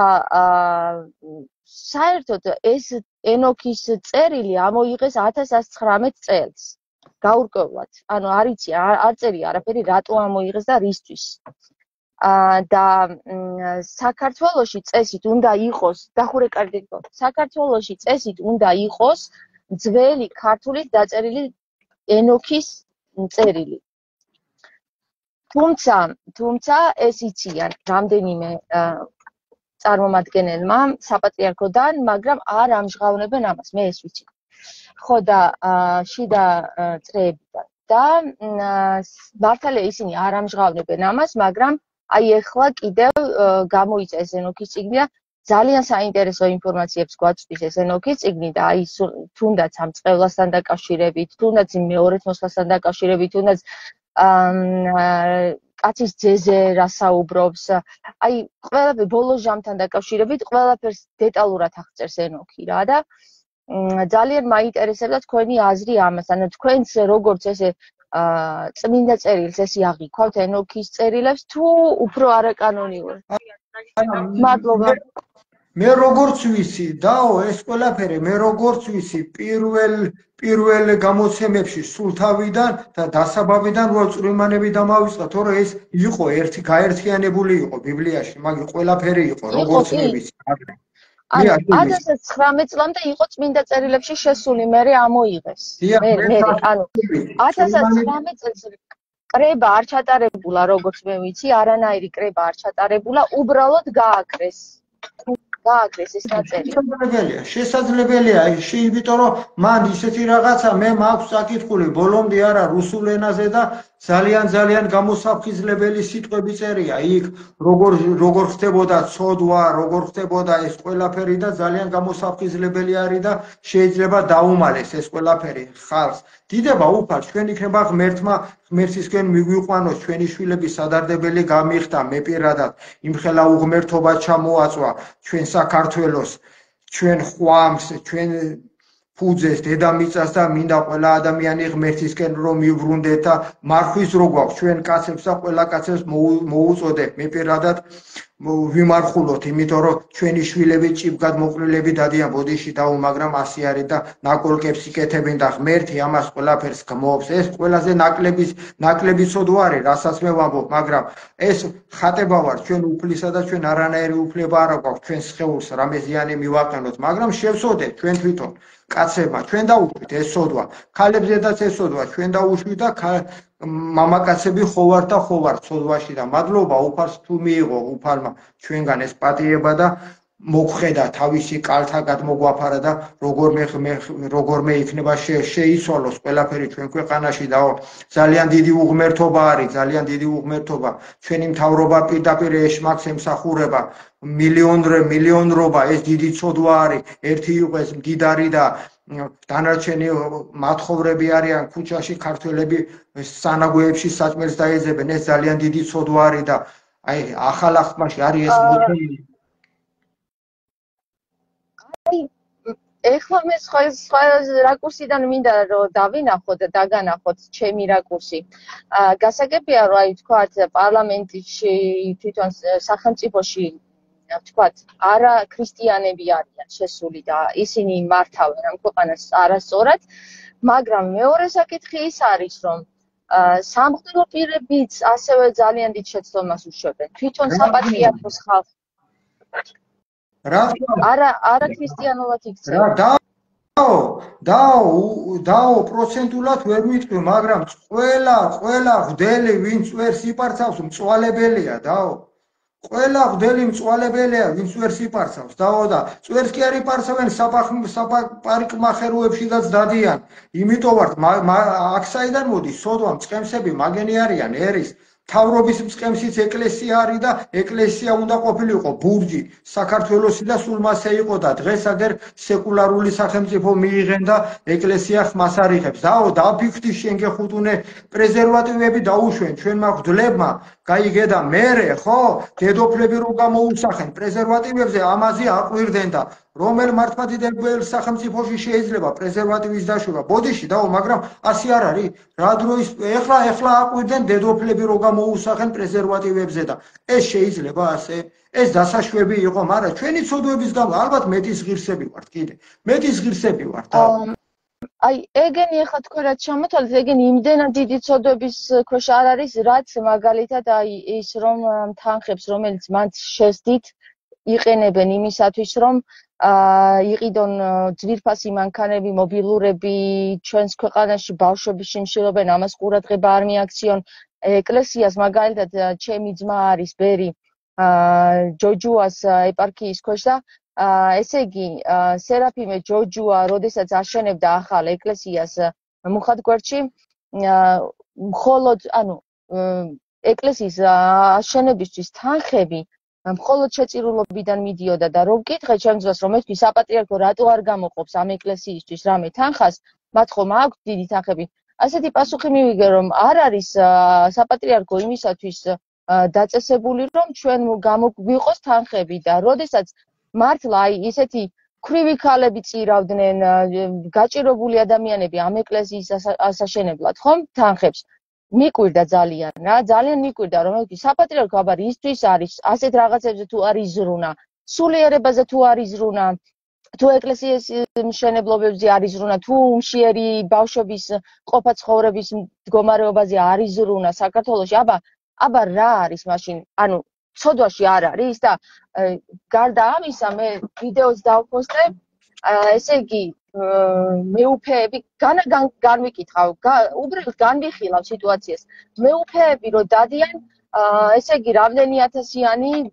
A: საერთოდ ეს ენოქის წერილი ამოიღეს ათას ათს ცხრამეტ წელს. გაურკვევლად. ანუ არ იცი, არ წერია არაფერი, რატო ამოიღეს და რისთვის. და საქართველოში წესით უნდა იყოს, დახურე კარგად, საქართველოში წესით უნდა იყოს ძველი ქართულით დაწერილი ენოქის წერილი. თუმცა, თუმცა ეს იციან რამდენიმე წარმომადგენელმა საპატრიარქოდან, მაგრამ არ ამჟღავნებენ ამას, მე ეს ვიცი. ხო და შიდა წრეებიდან და მართალია ისინი არ ამჟღავნებენ ამას, მაგრამ აი ეხლა კიდევ გამოიცა ეს ენოქის წიგნი და ძალიან საინტერესო ინფორმაციებს გვაწვდის ეს ენოქის წიგნი და აი თუნდაც ამ წყევლასთან დაკავშირებით, თუნდაც იმ მეორეთ მოსვლასთან დაკავშირებით, თუნდაც კაცის ძეზე რასაუბრობს, აი ყველაფერი ბოლო ჟამთან დაკავშირებით ყველაფერს დეტალურად აღწერს ენოქი რა და ძალიან მაინტერესებდა თქვენი აზრი ამას, ანუ თქვენს როგორც ესე წმინდა წერილს ესე აღიქვავთ ენოქის წერილებს თუ უფრო არაკანონიურ. მადლობა.
B: მე როგორც ვიცი, დაო ეს ყველაფერი, მე როგორც ვიცი, პირველ პირველ გამოცემებში სულ თავიდან და დასაბამიდან რო წვრილმანები დამავიწყდა, თორე ეს იყო ერთი გაერთიანებული იყო ბიბლიაში, მაგრამ ყველაფერი იყო, როგორც მე ვიცი.
A: ანუ ათას ათს ცხრამეტ წლამდე იყო წმინდა წერილებში შესული, მერე ამოიღეს. მე მე ანუ ათას ათს ცხრამეტ წელს კრება არ ჩატარებულა, როგორც მე ვიცი, არანაირი კრება არ ჩატარებულა, უბრალოდ გააკრეს. გააკრეს ეს ნაწერი.
B: შესაძლებელია, შესაძლებელია, იმიტომ რომ მან ისეთი რაღაცა მე მაქვს საკითხული, ბოლომდე არა რუსულ ენაზე და ძალიან ძალიან გამოსაფხიზლებელი სიტყვები წერია იქ, როგორ როგორ ხდებოდა ცოდვა, როგორ ხდებოდა ეს ყველაფერი და ძალიან გამოსაფხიზლებელი არის და შეიძლება დაუმალეს ეს ყველაფერი ხალხს. დიდება უფალ, ჩვენ იქნება ღმერთმა, ღმერთისკენ მიგვიყვანოს, ჩვენი შვილების სადარდებელი გამიხდა, მე პირადად იმხელა უღმერთობა ჩამოაწვა ჩვენ საქართველოს, ჩვენ ხვამს, ჩვენ ფუძეს, დედამიწას და მინდა ყველა ადამიანი ღმერთისკენ რომ მიუბრუნდეთ და მარხვის რო გვაქვს ჩვენ კაცებს და ყველა კაცებს მოუწოდეთ. მე პირადად ვიმარხულოთ, იმიტომ რომ ჩვენი შვილები ჭიბგად მოყრილები დადიან ბოდიში დაუ, მაგრამ ასე არის და ნაკოლკებს იკეთებენ და ღმერთი ამას ყველაფერს გმობს. ეს ყველაზე ნაკლების ნაკლები ცოდვა არის, რასაც მე ვამბობ, მაგრამ ეს ხატება ვარ, ჩვენ უფლისა და ჩვენ არანაირი უფლება არ აქვს ჩვენ სხეულს რამე ზიანი მივაყენოთ, მაგრამ შევსოდეთ ჩვენ თვითონ კაცებმა, ჩვენ დაუშვით ეს ცოდვა, ქალებზედაც ეს ცოდვა ჩვენ დაუშვით და მამაკაცები ხო ვართ და ხო ვართ ცოდვაში და მადლობა უფალს თუ მიიღო უფალმა ჩვენგან ეს პატიება და მოგხედა თავისი კალთაგად მოგვაფარა და როგორმე როგორმე იქნება შეიცვალოს ყველაფერი ჩვენ ქვეყანაში და ძალიან დიდი უღმერთობა არის, ძალიან დიდი უღმერთობა. ჩვენი მთავრობა პირდაპირ ეშმაკს ემსახურება. მილიონრე მილიონრობა ეს დიდი ცოდვა არის. ერთი იყო ეს მდიდარი და დანარჩენი მათხოვრები არიან ქუჩაში, ქართველები სანაგვეებში საჭმელს დაეძებენ. ეს ძალიან დიდი ცოდვა არის და აი ახალ ახმაში არის ეს მოთხოვნა.
A: ეხლა მე სხვა სხვა რაკურსიდან მინდა რომ დავინახოთ და დაგანახოთ ჩემი რაკურსი. გასაგებია რომ აი თქვათ პარლამენტში თვითონ სახელმწიფოში თქვათ არა ქრისტიანები არიან შესული და ისინი მართავენ ამ ქვეყანას არასწორად, მაგრამ მეორე საკითხი ის არის რომ სამღვდელო პირებიც ასევე ძალიან დიდ შეცდომას უშვებენ. თვითონ საპატრიარქოს ხალხი არა არა ქრისტიანულად იქცევა.
B: დაო, დაო, დაო პროცენტულად ვერ ვიტყვი, მაგრამ ყველა, ყველა ღდელი ვინც ვერ სიპარცავს მწვალებელია, დაო. ყველა ღდელი მწვალებელია, ვინც ვერ სიპარცავს, დაო და წვერს კი არ იპარცავენ საპარიკმახეროებშიდაც დადიან. იმიტომ ვარ აქ საიდან მოდის სოდვა მწყემსები მაგენი არიან ერის თავრობის მწყემსიც ეკლესია არის და ეკლესია უნდა ყოფილიყო ბურჯი საქართველოსი და სულ მასე იყო და დღეს აგერ სეკულარული სახელმწიფო მიიღენ და ეკლესია ხმას არიღებს. დაო დაფიქრდი შენ გეხუტუნე პრეზერვატივები დაუშვენ ჩვენმა ღდლებმა გაიგე და მერე ხო დედოფლები რო გამოუსახენ პრეზერვატივებზე ამაზე აყვირდნენ და რომელ მართლმადიდებელ სახელმწიფოში შეიძლება პრეზერვატივის დაშვება ბოდიში დაო, მაგრამ ასე არ არის. რა დროის ეხლა ეხლა აყვირდნენ დედოფლები რო გამოუსახენ პრეზერვატივებზე და ეს შეიძლება ასე ეს დასაშვები იყო, მაგრამ ჩვენი ცოდვების გამო ალბათ მეტის ღირსები ვართ კიდე. მეტის ღირსები ვართ.
A: აი ეგენი ახლა თქვენ რაც ჩამოთვალეთ, ეგენი იმდენად დიდი ცოდვების ქვეშ არ არის, რაც მაგალითად აი ის რომ თანხებს, რომელიც მან შეძდით იყენებენ იმისათვის, რომ იყიდონ ძვირფასი მანქანები, მობილურები ჩვენს ქვეყანაში ბავშვები შიმშილობენ, ამას ყურადღება არ მიაქციონ. ეკლესიას მაგალითად ჩემი ძმა არის ბერი ჯოჯუას ეპარქიის ქვეშ და ესე იგი სერაფიმე ჯოჯუა როდესაც აშენებდა ახალ ეკლესიას მუხათგვერდში, მხოლოდ ანუ ეკლესიის აშენებისთვის თანხები მხოლოდ შეწირულობიდან მიდიოდა და რომ ვკითხე ჩემს ძმას, რომ ეთქვი საპატრიარქო რატო არ გამოყოფს ამ ეკლესიისთვის რამე თანხას, მათ ხომ აქვს დიდი თანხები. ასეთი პასუხი მივიგე, რომ არ არის საპატრიარქო იმისათვის დაწესებული, რომ ჩვენ გამოგვიყოს თანხები და როდესაც მართლა აი ისეთი ქვრივი ქალები წირავდნენ, გაჭირებული ადამიანები ამ ეკლესიის ასაშენებლად, ხომ თანხებს მიკვირდა ძალიან რა, ძალიან მიკვირდა, რომ საპატრიარქო აბა ისთვის არის ასეთ რაღაცებზე თუ არ იზრუნა, სულიერებაზე თუ არ იზრუნა, თუ ეკლესიის მშენებლობებზე არ იზრუნა, თუ უმშიერი ბავშვების ყოფა ცხოვრების მდგომარეობაზე არ იზრუნა საქართველოში, აბა აბა რა არის მაშინ, ანუ ცოდვაში არ არის და გარდა ამისა მე ვიდეოს დავპოსტე, ესე იგი მეუფეები განვიკითხავ, უბრალოდ განვიხილავ სიტუაციას. მეუფეები რო დადიან, ესე იგი რამდენი ათასიანი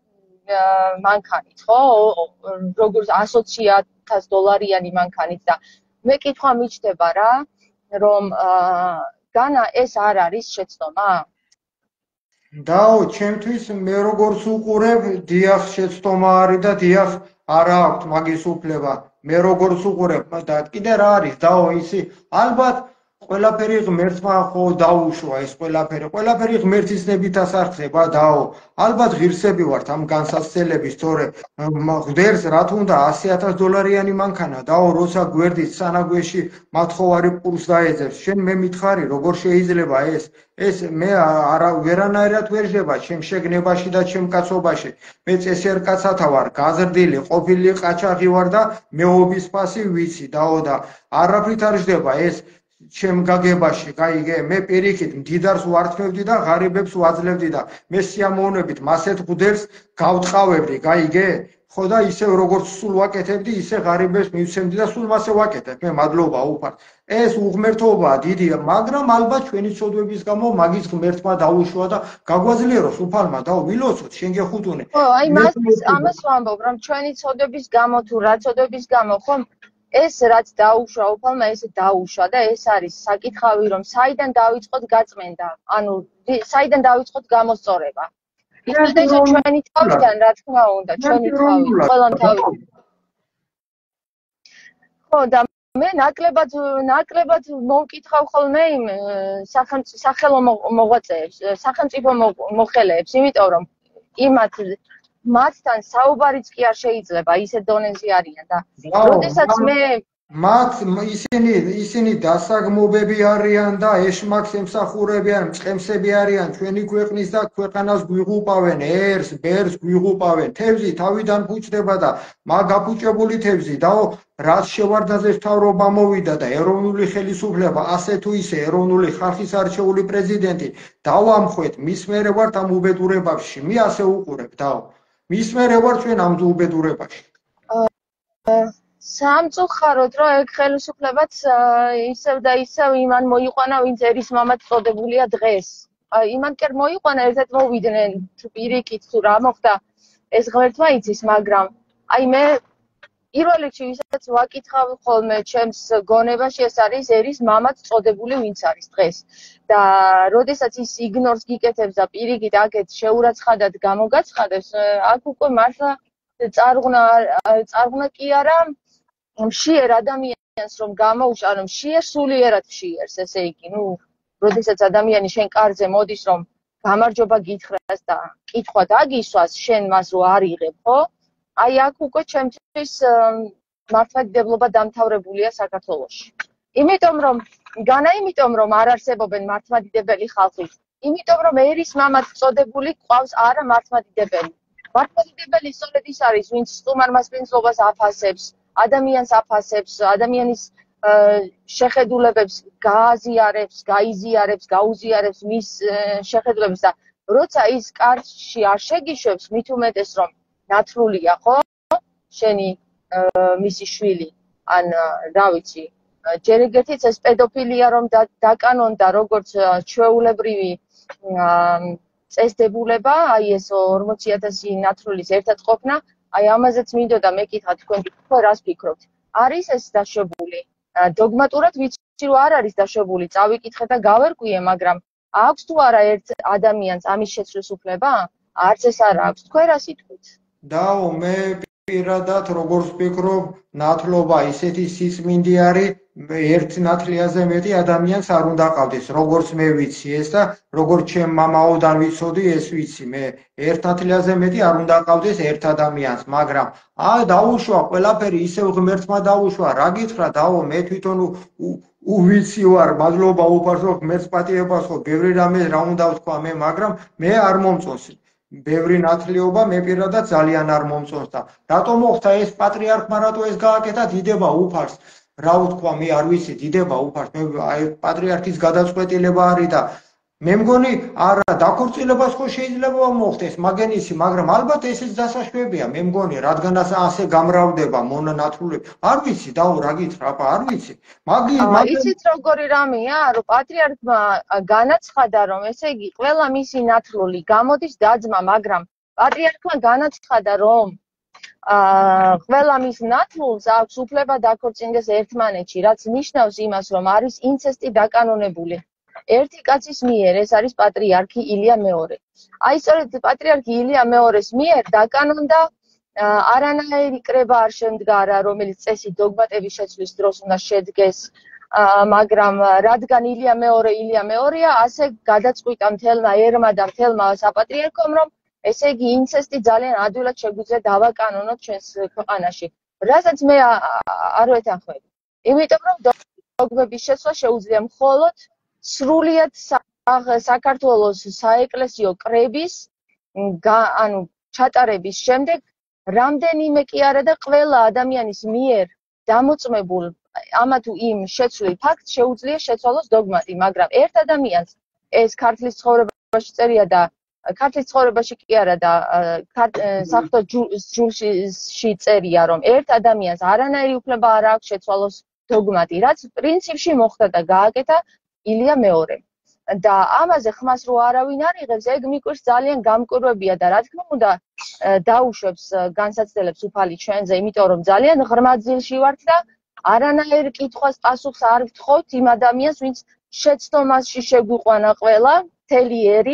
C: მანქანით, ხო? როგორც ასოცი ათას დოლარიანი მანქანით და მე კითხვა მიჩნდება რა, რომ განა ეს არ არის შეცდომა?
B: დაო, ჩემთვის მე როგორც უყურებ, დიახ შეცდომა არის და დიახ არა აქვს მაგის უფლება. მე როგორც უყურებ და კიდე რა არის, დაო, ისი ალბათ ყველაფერი ღმერთმა ხო დაუშვა ეს ყველაფერი. ყველაფერი ღმერთის ნებითაც არ ხდება, დაო. ალბათ ღირსები ვართ ამ განსაცდელების, თორე მღვდელს რა თქმა ასი ათას დოლარიანი მანქანა, დაო, როცა გვერდით სანაგვეში მათხოვარი პულს დაეძებს. შენ მე მითხარი, როგორ შეიძლება ეს? ეს მე არა ვერანაირად ვერ ჟება ჩემ შეგნებაში და ჩემ კაცობაში. მე წესიერ კაცათა ვარ, გაზრდილი, ყოფილი ყაჩაღი ვარ და მეობის ფასი ვიცი, დაო და არაფრით არ ჟდება ეს ჩემ გაგებაში, გაიგე, მე პირიქით მდიდარს ვართმევდი და ღარიბებს ვაძლევდი და მე სიამოვნებით მასეთ მღვდელს გავწყავებდი, გაიგე? ხო და ისევ როგორც სულ ვაკეთებდი, ისე ღარიბებს მივცემდი და სულ მასე ვაკეთებ. მე მადლობა უფარს. ეს უღმერთობაა დიდია, მაგრამ ალბათ ჩვენი ცოდვების გამო მაგის ღმერთმა დაუშვა და გაგვაძლიეროს უფალმა და ვილოცოთ შენ გეხუტუნე.
C: ხო, აი მას ამას ვამბობ, რომ ჩვენი ცოდვების გამო თუ რა ცოდვების გამო ხომ ეს რაც დაუშვა უფალმა, ესე დაუშვა და ეს არის საკითხავი, რომ საიდან დავიწყოთ გაწმენდა, ანუ საიდან დავიწყოთ გამოსწორება. იცოდეთ ჩვენი თავიდან რა თქმა უნდა, ჩვენი თავი, ყველამ თავი. ხო და მე ნაკლებად ნაკლებად მოვკითხავ ხოლმე იმ სახელმწიფო მოღვაწეებს, სახელმწიფო მოხელეებს, იმიტომ რომ იმათ მათთან საუბარიც კი არ შეიძლება, ისეთ დონეზე არიან და როდესაც მე
B: მათ ისინი ისინი დასაგმობები არიან და ეშმაკს ემსახურებიან, მწყემსები არიან ჩვენი ქვეყნის და ქვეყანას გვიღუპავენ, ერს, ბერს გვიღუპავენ. თევზი თავიდან ფუჭდება და მაგ გაფუჭებული თევზი დაო რაც შევარდნაძე მთავრობა მოვიდა და ეროვნული ხელისუფლება, ასე თუ ისე ეროვნული ხალხის არჩეული პრეზიდენტი დავამხვეთ, მის მერე ვართ ამ უბედურებაში. მე ასე უყურებ დაო. მის მერე ვარ ჩვენ ამ უბედურებაში.
C: სამწუხაროდ რომ ეგ ხელისუფლებაც ისევ და ისევ იმან მოიყვანა, ვინც ერის მამად წოდებულია დღეს. იმან კი არ მოიყვანა, ერთად მოვიდნენ პირიქით თუ რა მოხდა, ეს ღმერთმა იცის, მაგრამ აი მე პირველ რიგში ვისაც ვაკითხავ ხოლმე ჩემს გონებაში ეს არის ერის მამად წოდებული ვინც არის დღეს. და როდესაც ის იგნორს გიკეთებს და პირიქით აქეთ შეურაცხადად გამოგაცხადებს, აქ უკვე მართლა წარღვნა წარღვნა კი არა მშიერ ადამიანს რომ გამოუშვა, ანუ მშიერ სულიერად მშიერს, ესე იგი, ნუ როდესაც ადამიანი შენ კარზე მოდის რომ გამარჯობა გითხრას და კითხვა დაგისვას, შენ მას რო არ იღებ, ხო? აი აქ უკვე ჩემთვის მართლმადიდებლობა დამთავრებულია საქართველოში. იმიტომ რომ განა იმიტომ რომ არ არსებობენ მართლმადიდებელი ხალხი, იმიტომ რომ ერის მამად წოდებული ყავს არა მართლმადიდებელი. მართლმადიდებელი სწორედ ის არის, ვინც სტუმარ მასპინძლობას აფასებს, ადამიანს აფასებს, ადამიანის შეხედულებებს გააზიარებს, გაიზიარებს, გაუზიარებს მის შეხედულებებს და როცა ის კარში არ შეგიშვებს, მით უმეტეს რომ ნათლულია, ხო? შენი მისი შვილი, ან რა ვიცი, ჯერ ეგეთიც ეს პედოფილია რომ დაკანონდა როგორც ჩვეულებრივი წესდებულება, აი ეს ორმოცი ათასი ნათლულის ერთად ყოფნა, აი ამაზეც მინდოდა მეკითხა თქვენ რას ფიქრობთ? არის ეს დაშვებული? დოგმატურად ვიცი რომ არ არის დაშვებული, წავიკითხე და გავერკვიე, მაგრამ აქვს თუ არა ერთ ადამიანს ამის შეცვლის უფლება? არც ეს არ აქვს. თქვენ რა სიტყვით?
B: დაო, მე პირადად როგორც ვფიქრობ, ნათლობა ისეთი სიწმინდი არის, ერთ ნათლიაზე მეტი ადამიანს არ უნდა ყავდეს, როგორც მე ვიცი ეს და როგორც ჩემ მამაოდან ვიცოდი, ეს ვიცი მე. ერთ ნათლიაზე მეტი არ უნდა ყავდეს ერთ ადამიანს, მაგრამ აი დაუშვა ყველაფერი ისევ ღმერთმა დაუშვა. რა გითხრა დაო, მე თვითონ უვიცი ვარ, მადლობა უფარს რომ ღმერთს პატიებას ხო, ბევრი რამე რა უნდა ვთქვა მე, მაგრამ მე არ მომწონს. ბევრი ნათლიობა მე პირადად ძალიან არ მომწონს და რატომ მოხდა ეს პატრიარქმა რატო ეს გააკეთა დიდება უფარს რა ვთქვა მე არ ვიცი დიდება უფარს მე აი პატრიარქის გადაწყვეტილება არის და მე მგონი არა დაქორწილებას ხო შეიძლება მოხდეს მაგენისი მაგრამ ალბათ ესეც დასაშვებია მე მგონი რადგანაც ასე გამრავდება მონანათლულები არ ვიცი დაუ რა გითხრა არ ვიცი მაგი
C: იცით როგორი რამეა რომ პატრიარქმა განაცხადა რომ ესე იგი ყველა მისი ნათლული გამოდის დაძმა მაგრამ პატრიარქმა განაცხადა, რომ აა ყველა მის ნათლულს აქვს უფლება დაქორწინდეს ერთმანეთში, რაც ნიშნავს იმას, რომ არის ინცესტი დაკანონებული. ერთი კაცის მიერ, ეს არის პატრიარქი ილია მეორე. აი სწორედ პატრიარქი ილია მეორის მიერ დაკანონდა არანაირი კრება არ შემდგარა, რომელიც წესი დოგმატების შეცვლის დროს უნდა შედგეს, მაგრამ რადგან ილია მეორე ილია მეორეა, ასე გადაწყვიტა მთელმა ერმა და მთელმა საპატრიარქომ, რომ ესე იგი ინცესტი ძალიან ადვილად შეგვიძლია დავაკანონოთ ჩვენს ქვეყანაში. რასაც მე არ ვეთანხმები. იმიტომ რომ დოგმების შეცვლა შეუძლია მხოლოდ სრულიად საქართველოს საეკლესიო კრების ანუ ჩატარების შემდეგ, რამდენიმე კი არა და ყველა ადამიანის მიერ დამოწმებულ ამა თუ იმ შეცვლილ ფაქტს შეუძლია შეცვალოს დოგმატი, მაგრამ ერთ ადამიანს ეს ქართლის ცხოვრებაში წერია და ქართლის ცხოვრებაში კი არა და საღვთო ჯულში წერია, რომ ერთ ადამიანს არანაირი უფლება არ აქვს შეცვალოს დოგმატი, რაც პრინციპში მოხდა და გააკეთა ილია მეორემ. და ამაზე ხმას რო არავინ არ იღებს, ეგ მიკვირს ძალიან გამკვირვებია და რა თქმა უნდა დაუშვებს განსაცდელებს უფალი ჩვენზე, იმიტომ რომ ძალიან ღრმა ძილში ვართ და არანაირ კითხვას პასუხს არ ვთხოვთ იმ ადამიანს, ვინც შეცდომაში შეგვიყვანა ყველა მთელი ერი,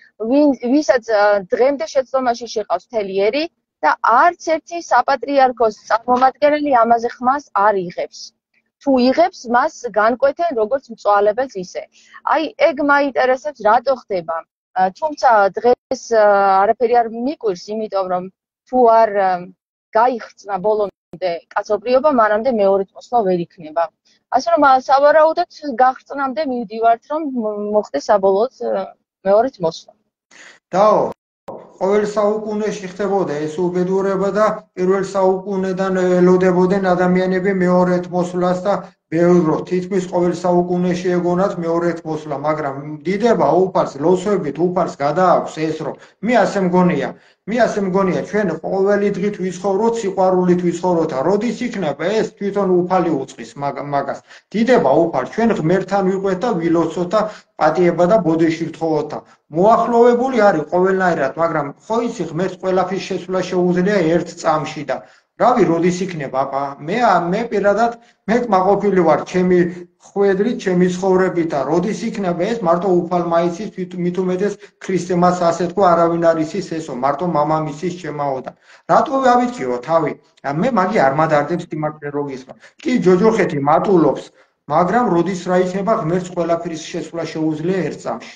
C: ვისაც დღემდე შეცდომაში შეყავს მთელი ერი და არც ერთი საპატრიარქოს წარმომადგენელი ამაზე ხმას არ იღებს. თუ იღებს, მას განკვეთენ როგორც მწვალებელს ისე. აი, ეგ მაინტერესებს, რატო ხდება. თუმცა დღეს არაფერი არ მიკვირს, იმიტომ რომ თუ არ გაიხსნა ბოლომდე კაცობრიობა, მანამდე მეორედ მოსვლა ვერ იქნება. ასე რომ სავარაუდოდ გახსნამდე მივდივართ, რომ მოხდეს საბოლოოდ მეორედ მოსვლა.
B: დაო, ყოველ საუკუნეში ხდებოდა ეს უბედურება და პირველ საუკუნედან ელოდებოდნენ ადამიანები მეორედ მოსვლას და ბევრად თითქმის ყოველ საუკუნეში ეგონათ მეორედ მოსვლა, მაგრამ დიდება უფალს ლოცვებით უფალს გადააქვს ეს, რომ მე ასე მგონია, მე ასე მგონია, ჩვენ ყოველი დღით ვიცხოვროთ, სიყვარულით ვიცხოვროთ და როდის იქნება ეს თვითონ უფალი უწყის მაგას. დიდება უფალს ჩვენ ღმერთთან ვიყვეთ და ვილოცოთ და პატიება და ბოდიში ვთხოვოთ და მოახლოვებული არის ყოველნაირად, მაგრამ ხო იცი ღმერთს ყველაფრის შესვლა შეუძლია ერთ წამში და რავი, როდის იქნება აბა, მე მე პირადად მე კმაყოფილი ვარ ჩემი ხვედრით, ჩემი ცხოვრებით და როდის იქნება ეს მარტო უფალმა იცის, მით უმეტეს ქრისტემაც ასე თქვა, არავინ არ იცის ესო, მარტო მამამისის ჩემაო და რატო ავიქიო თავი? მე მაგი არ მადარდებს იმაკლე რო გისმა. კი ჯოჯოხეთი მატულობს, მაგრამ როდის რა იქნება ღმერთს ყველაფრის შესვლა შეუძლია ერთ წამში.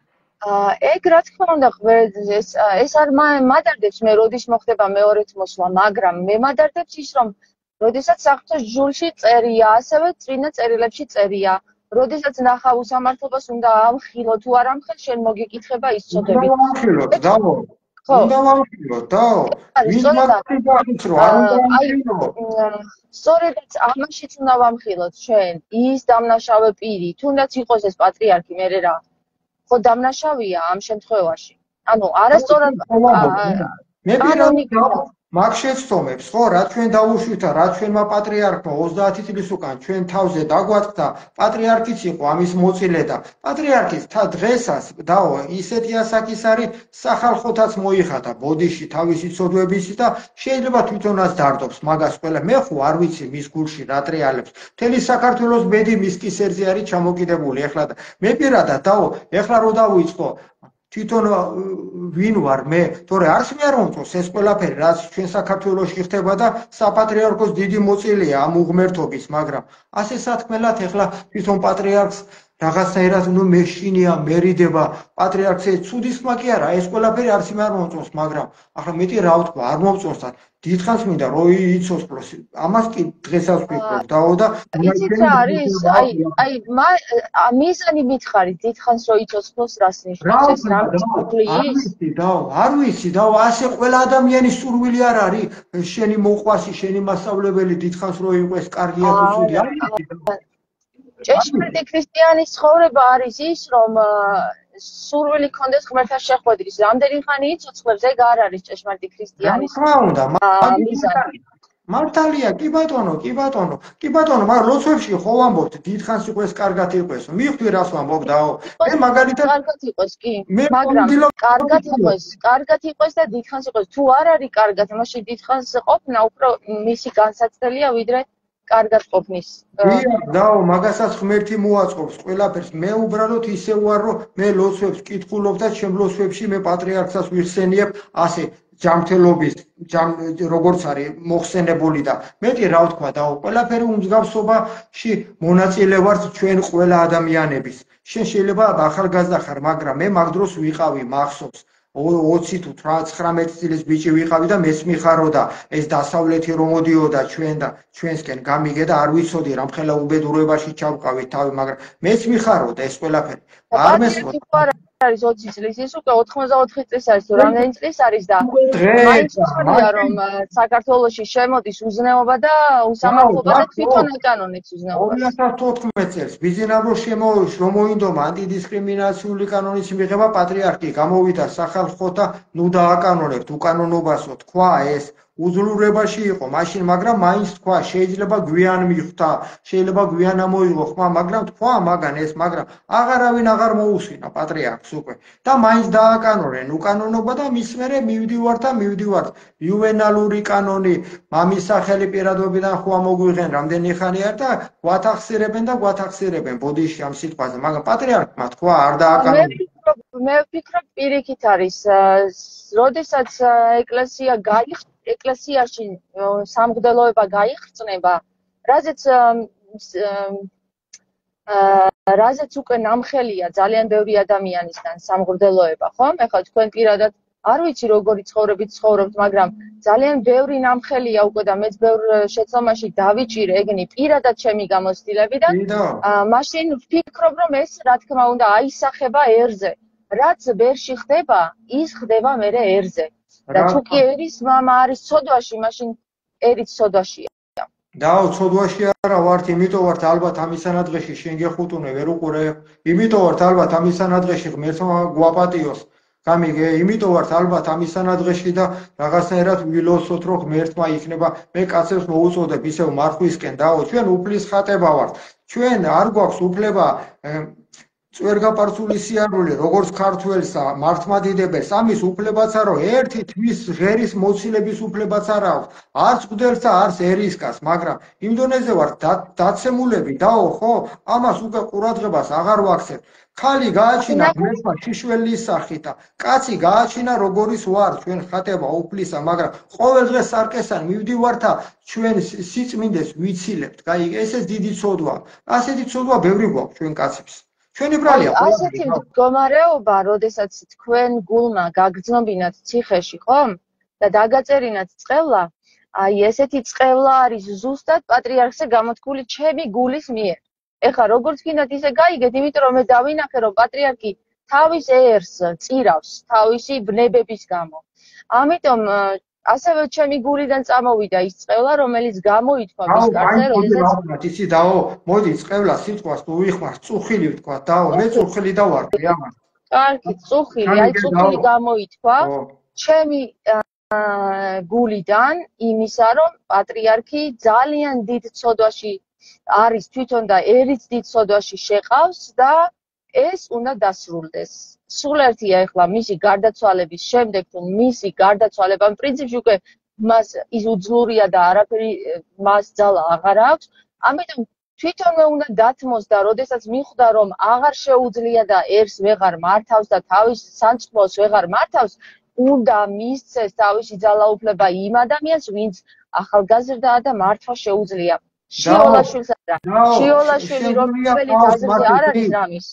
C: ეგ რა თქმა უნდა ეს ეს არ მადარდებს მე როდის მოხდება მეორედ მოსვლა, მაგრამ მე მადარდებს ის რომ როდესაც საღვთო ჯულში წერია, ასევე წინა წერილებში წერია, როდესაც ნახავ უსამართლობას უნდა ამხილო თუ არ ამხილ, შენ მოგეკითხება ის წოდები.
B: უნდა ამხილოთ, დაო. უნდა ამხილოთ, დაო. ვინ მაგის რო არ უნდა ამხილო.
C: სწორედაც ამაშიც უნდა ვამხილოთ ჩვენ, ის დამნაშავე პირი, თუნდაც იყოს ეს პატრიარქი, მე რა ხო დამნაშავია ამ შემთხვევაში. ანუ არასწორად
B: მე პირადად მაგ შეცდომებს, ხო, რა ჩვენ დავუშვით, რა ჩვენმა პატრიარქმა ოცდაათი წლის უკან ჩვენ თავზე დაგვატყდა, პატრიარქიც იყო ამის მოწილე და პატრიარქის თა დღესაც დაო, ისეთი ასაკის არის, სახალხოთაც მოიხადა ბოდიში თავისი ცოდვებისი და შეიძლება თვითონაც დარდობს მაგას ყველა. მე ხო არ ვიცი მის გულში რა ტრიალებს. მთელი საქართველოს ბედი მის კისერზე არის ჩამოკიდებული ეხლა და მე პირადად დაო, ეხლა რო დავიწყო თვითონ ვინ ვარ მე, თორე არც მე არ მომწონს ეს ყველაფერი, რაც ჩვენ საქართველოში ხდება და საპატრიარქოს დიდი მოწილია ამ უღმერთობის, მაგრამ ასე სათქმელად ეხლა თვითონ პატრიარქს რაღაცნაირად ნუ მეშინია, მერიდება, პატრიარქს ეს ცუდის ხმა კი არა, ეს ყველაფერი არც მე არ მომწონს, მაგრამ ახლა მეტი რა ვთქვა, არ მომწონს და დიდხანს მინდა რო იცოს პლუს ამას კი დღესაც ვფიქრობ დაო და
C: იცით რა არის აი აი მიზანი მითხარით დიდხანს რო იცოს პლუს რას ნიშნავს ეს რამე
B: ის დაო არ ვიცი დაო ასე ყველა ადამიანის სურვილი არ არის შენი მოყვასი შენი მასწავლებელი დიდხანს რო იყოს კარგია თუ ცუდი არ ვიცი
C: ჭეშმარიტი ქრისტიანის ცხოვრება არის ის რომ სურვილი კონდეს ღმერთთან შეხვედრის. რამდენი ხანი იცოცხლებს, ეგ არ არის ჭეშმარიტი ქრისტიანის.
B: რა უნდა, მართალია, კი ბატონო, კი ბატონო, კი ბატონო, მაგრამ ლოცვებში ხო ვამბობთ, დიდხანს იყო ეს კარგად იყო ეს. მივხვდი რას ვამბობ დაო. მე მაგალითად
C: კარგად იყოს კი,
B: მე
C: მაგრამ
B: ვამბობ
C: კარგად იყოს, კარგად იყოს და დიდხანს იყოს. თუ არ არის კარგად, მაშინ დიდხანს ყოფნა უფრო მისი განსაცდელია, ვიდრე კარგად ყოფნის.
B: დიახ, დაო, მაგასაც ღმერთი მოაწყობს ყველაფერს. მე უბრალოდ ისე ვარ, რომ მე ლოცვებს კითხულობ და ჩემ ლოცვებში მე პატრიარქსაც ვიხსენიებ ასე ჯანმრთელობის, როგორც არის მოხსენებული და მეტი რა ვთქვა დაო, ყველაფერი უმსგავსობაში მონაწილე ვართ ჩვენ ყველა ადამიანების. შენ შეიძლება ახალგაზრდა ხარ, მაგრამ მე მაგ დროს ვიყავი, მახსოვს. ოცი თუ ცხრამეტი წლის ბიჭი ვიყავი და მეც მიხარო და ეს დასავლეთი რომ მოდიოდა ჩვენ და ჩვენსკენ გამიგე და არ ვიცოდი რამხელა უბედურებაში ჩავყავით თავი, მაგრამ მეც მიხარო და ეს ყველაფერი არ მესმოდა.
C: არის ოცი წლის, ის უკვე ოთხმოცდაოთხი წლის არის თუ რამდენი წლის არის და მაინც ხარია რომ საქართველოში შემოდის უზნეობა და უსამართლობა და თვითონ ეკანონებს უზნეობას.
B: ორი ათას თოთხმეტ წელს ბიზნესრო შემოიშ რომ მოინდომა ანტიდისკრიმინაციული კანონის მიღება პატრიარქი გამოვიდა სახალხოთა ნუ დააკანონებთ უკანონობასო თქვა ეს უძლურებაში იყო მაშინ, მაგრამ მაინც თქვა შეიძლება გვიან მიხვდა, შეიძლება გვიან ამოიღო ხმა, მაგრამ თქვა მაგან ეს, მაგრამ აღარავინ აღარ მოусვინა პატრიარქს უკვე და მაინც დააკანონեն უკანონობა და მის მერე მივდივართ და მივდივართ იუვენალური კანონი მამის სახელი პირადობიდან ხო ამოგვიღენ რამდენი ხანი არ და გვათახსირებენ და გვათახსირებენ ბოდიში ამ სიტყვაზე, მაგრამ პატრიარქმა თქვა არ დააკანონებენ.
C: მე ვფიქრობ პირიქით არის, როდესაც ეკლესია გაიხ ეკლესიაში სამღვდელოება გაიხსნება, რაზეც რაზეც უკვე ნამხელია ძალიან ბევრი ადამიანისგან სამღვდელოება, ხომ? ეხლა თქვენ პირადად არ ვიცი როგორი ცხოვრებით ცხოვრობთ, მაგრამ ძალიან ბევრი ნამხელია უკვე და მეც ბევრ შეცდომაში დავიჭირე ეგენი პირადად ჩემი გამოცდილებიდან. მაშინ ვფიქრობ, რომ ეს რა თქმა უნდა აისახება ერზე. რაც ბერში ხდება, ის ხდება მერე ერზე. და თუ კი ერის მამა არის ცოდვაში, მაშინ ერიც ცოდვაშია.
B: დაო, ცოდვაში არა ვართ, იმიტომ ვართ ალბათ ამისანადღეში შენ გეხუტუნე ვერ უყურე. იმიტომ ვართ ალბათ ამისანადღეში ღმერთმა გვაპატიოს. გამიგე, იმიტომ ვართ ალბათ ამისანადღეში და რაღაცნაირად ვილოსოთ, რომ ღმერთმა იქნება მე კაცებს მოუწოდებ ისევ მარხვისკენ, დაო, ჩვენ უფლის ხატება ვართ. ჩვენ არ გვაქვს უფლება წვერგაპარცული სიარული, როგორც ქართველსა, მართლმადიდებელს, ამის უფლებაც არა, ერთი თვის ღერის მოცილების უფლებაც არ აქვს. არც მღვდელს და არც ერისკას, მაგრამ იმ დონეზე ვართ დაცემულები, დაო, ხო? ამას უკვე ყურადღებას აღარ ვაქცევთ. ქალი გააჩინა ღმერთმა შიშველის სახით და კაცი გააჩინა როგორიც ვარ, ჩვენ ხატება უფლისა, მაგრამ ყოველ დღეს სარკესან მივდივართ და ჩვენ სიწმინდეს ვიცილებთ. გაიგე, ესეც დიდი ცოდვა. ასეთი ცოდვა ბევრი გვაქვს ჩვენ კაცებს. ჩვენი ბრალია
C: ასეთი მდგომარეობა, როდესაც თქვენ გულმა გაგრძნობინათ ციხეში, ხომ? და დაგაწერინათ წყევლა, აი ესეთი წყევლა არის ზუსტად პატრიარქზე გამოთქმული ჩემი გულის მიერ. ეხლა როგორც გინდათ ისე გაიგეთ, იმიტომ რომ მე დავინახე, რომ პატრიარქი თავის ერს წირავს თავისი ბნებების გამო. ამიტომ ასევე ჩემი გულიდან წამოვიდა ის წყევლა, რომელიც გამოითქვა მის კარზე,
B: როდესაც იცი დაო, მოდი წყევლა სიტყვას თუ ვიხმარ, წუხილი ვთქვა, დაო, მე წუხილი და ვარ, ამან.
C: კარგი, წუხილი, აი წუხილი გამოითქვა ჩემი გულიდან იმისა, რომ პატრიარქი ძალიან დიდ ცოდვაში არის თვითონ და ერიც დიდ ცოდვაში შეყავს და ეს უნდა დასრულდეს. სულ ერთია ეხლა მისი გარდაცვალების შემდეგ თუ მისი გარდაცვალება პრინციპში უკვე მას ის უძლურია და არაფერი მას ძალა აღარ აქვს. ამიტომ თვითონვე უნდა დათმოს და როდესაც მიხვდა რომ აღარ შეუძლია და ერს ვეღარ მართავს და თავის სანწყმოს ვეღარ მართავს, უნდა მისცეს თავისი ძალაუფლება იმ ადამიანს, ვინც ახალგაზრდაა და მართვა შეუძლია. შიოლაშვილს არა. შიოლაშვილი რომ ძველი გაზრდი არ არის რამის.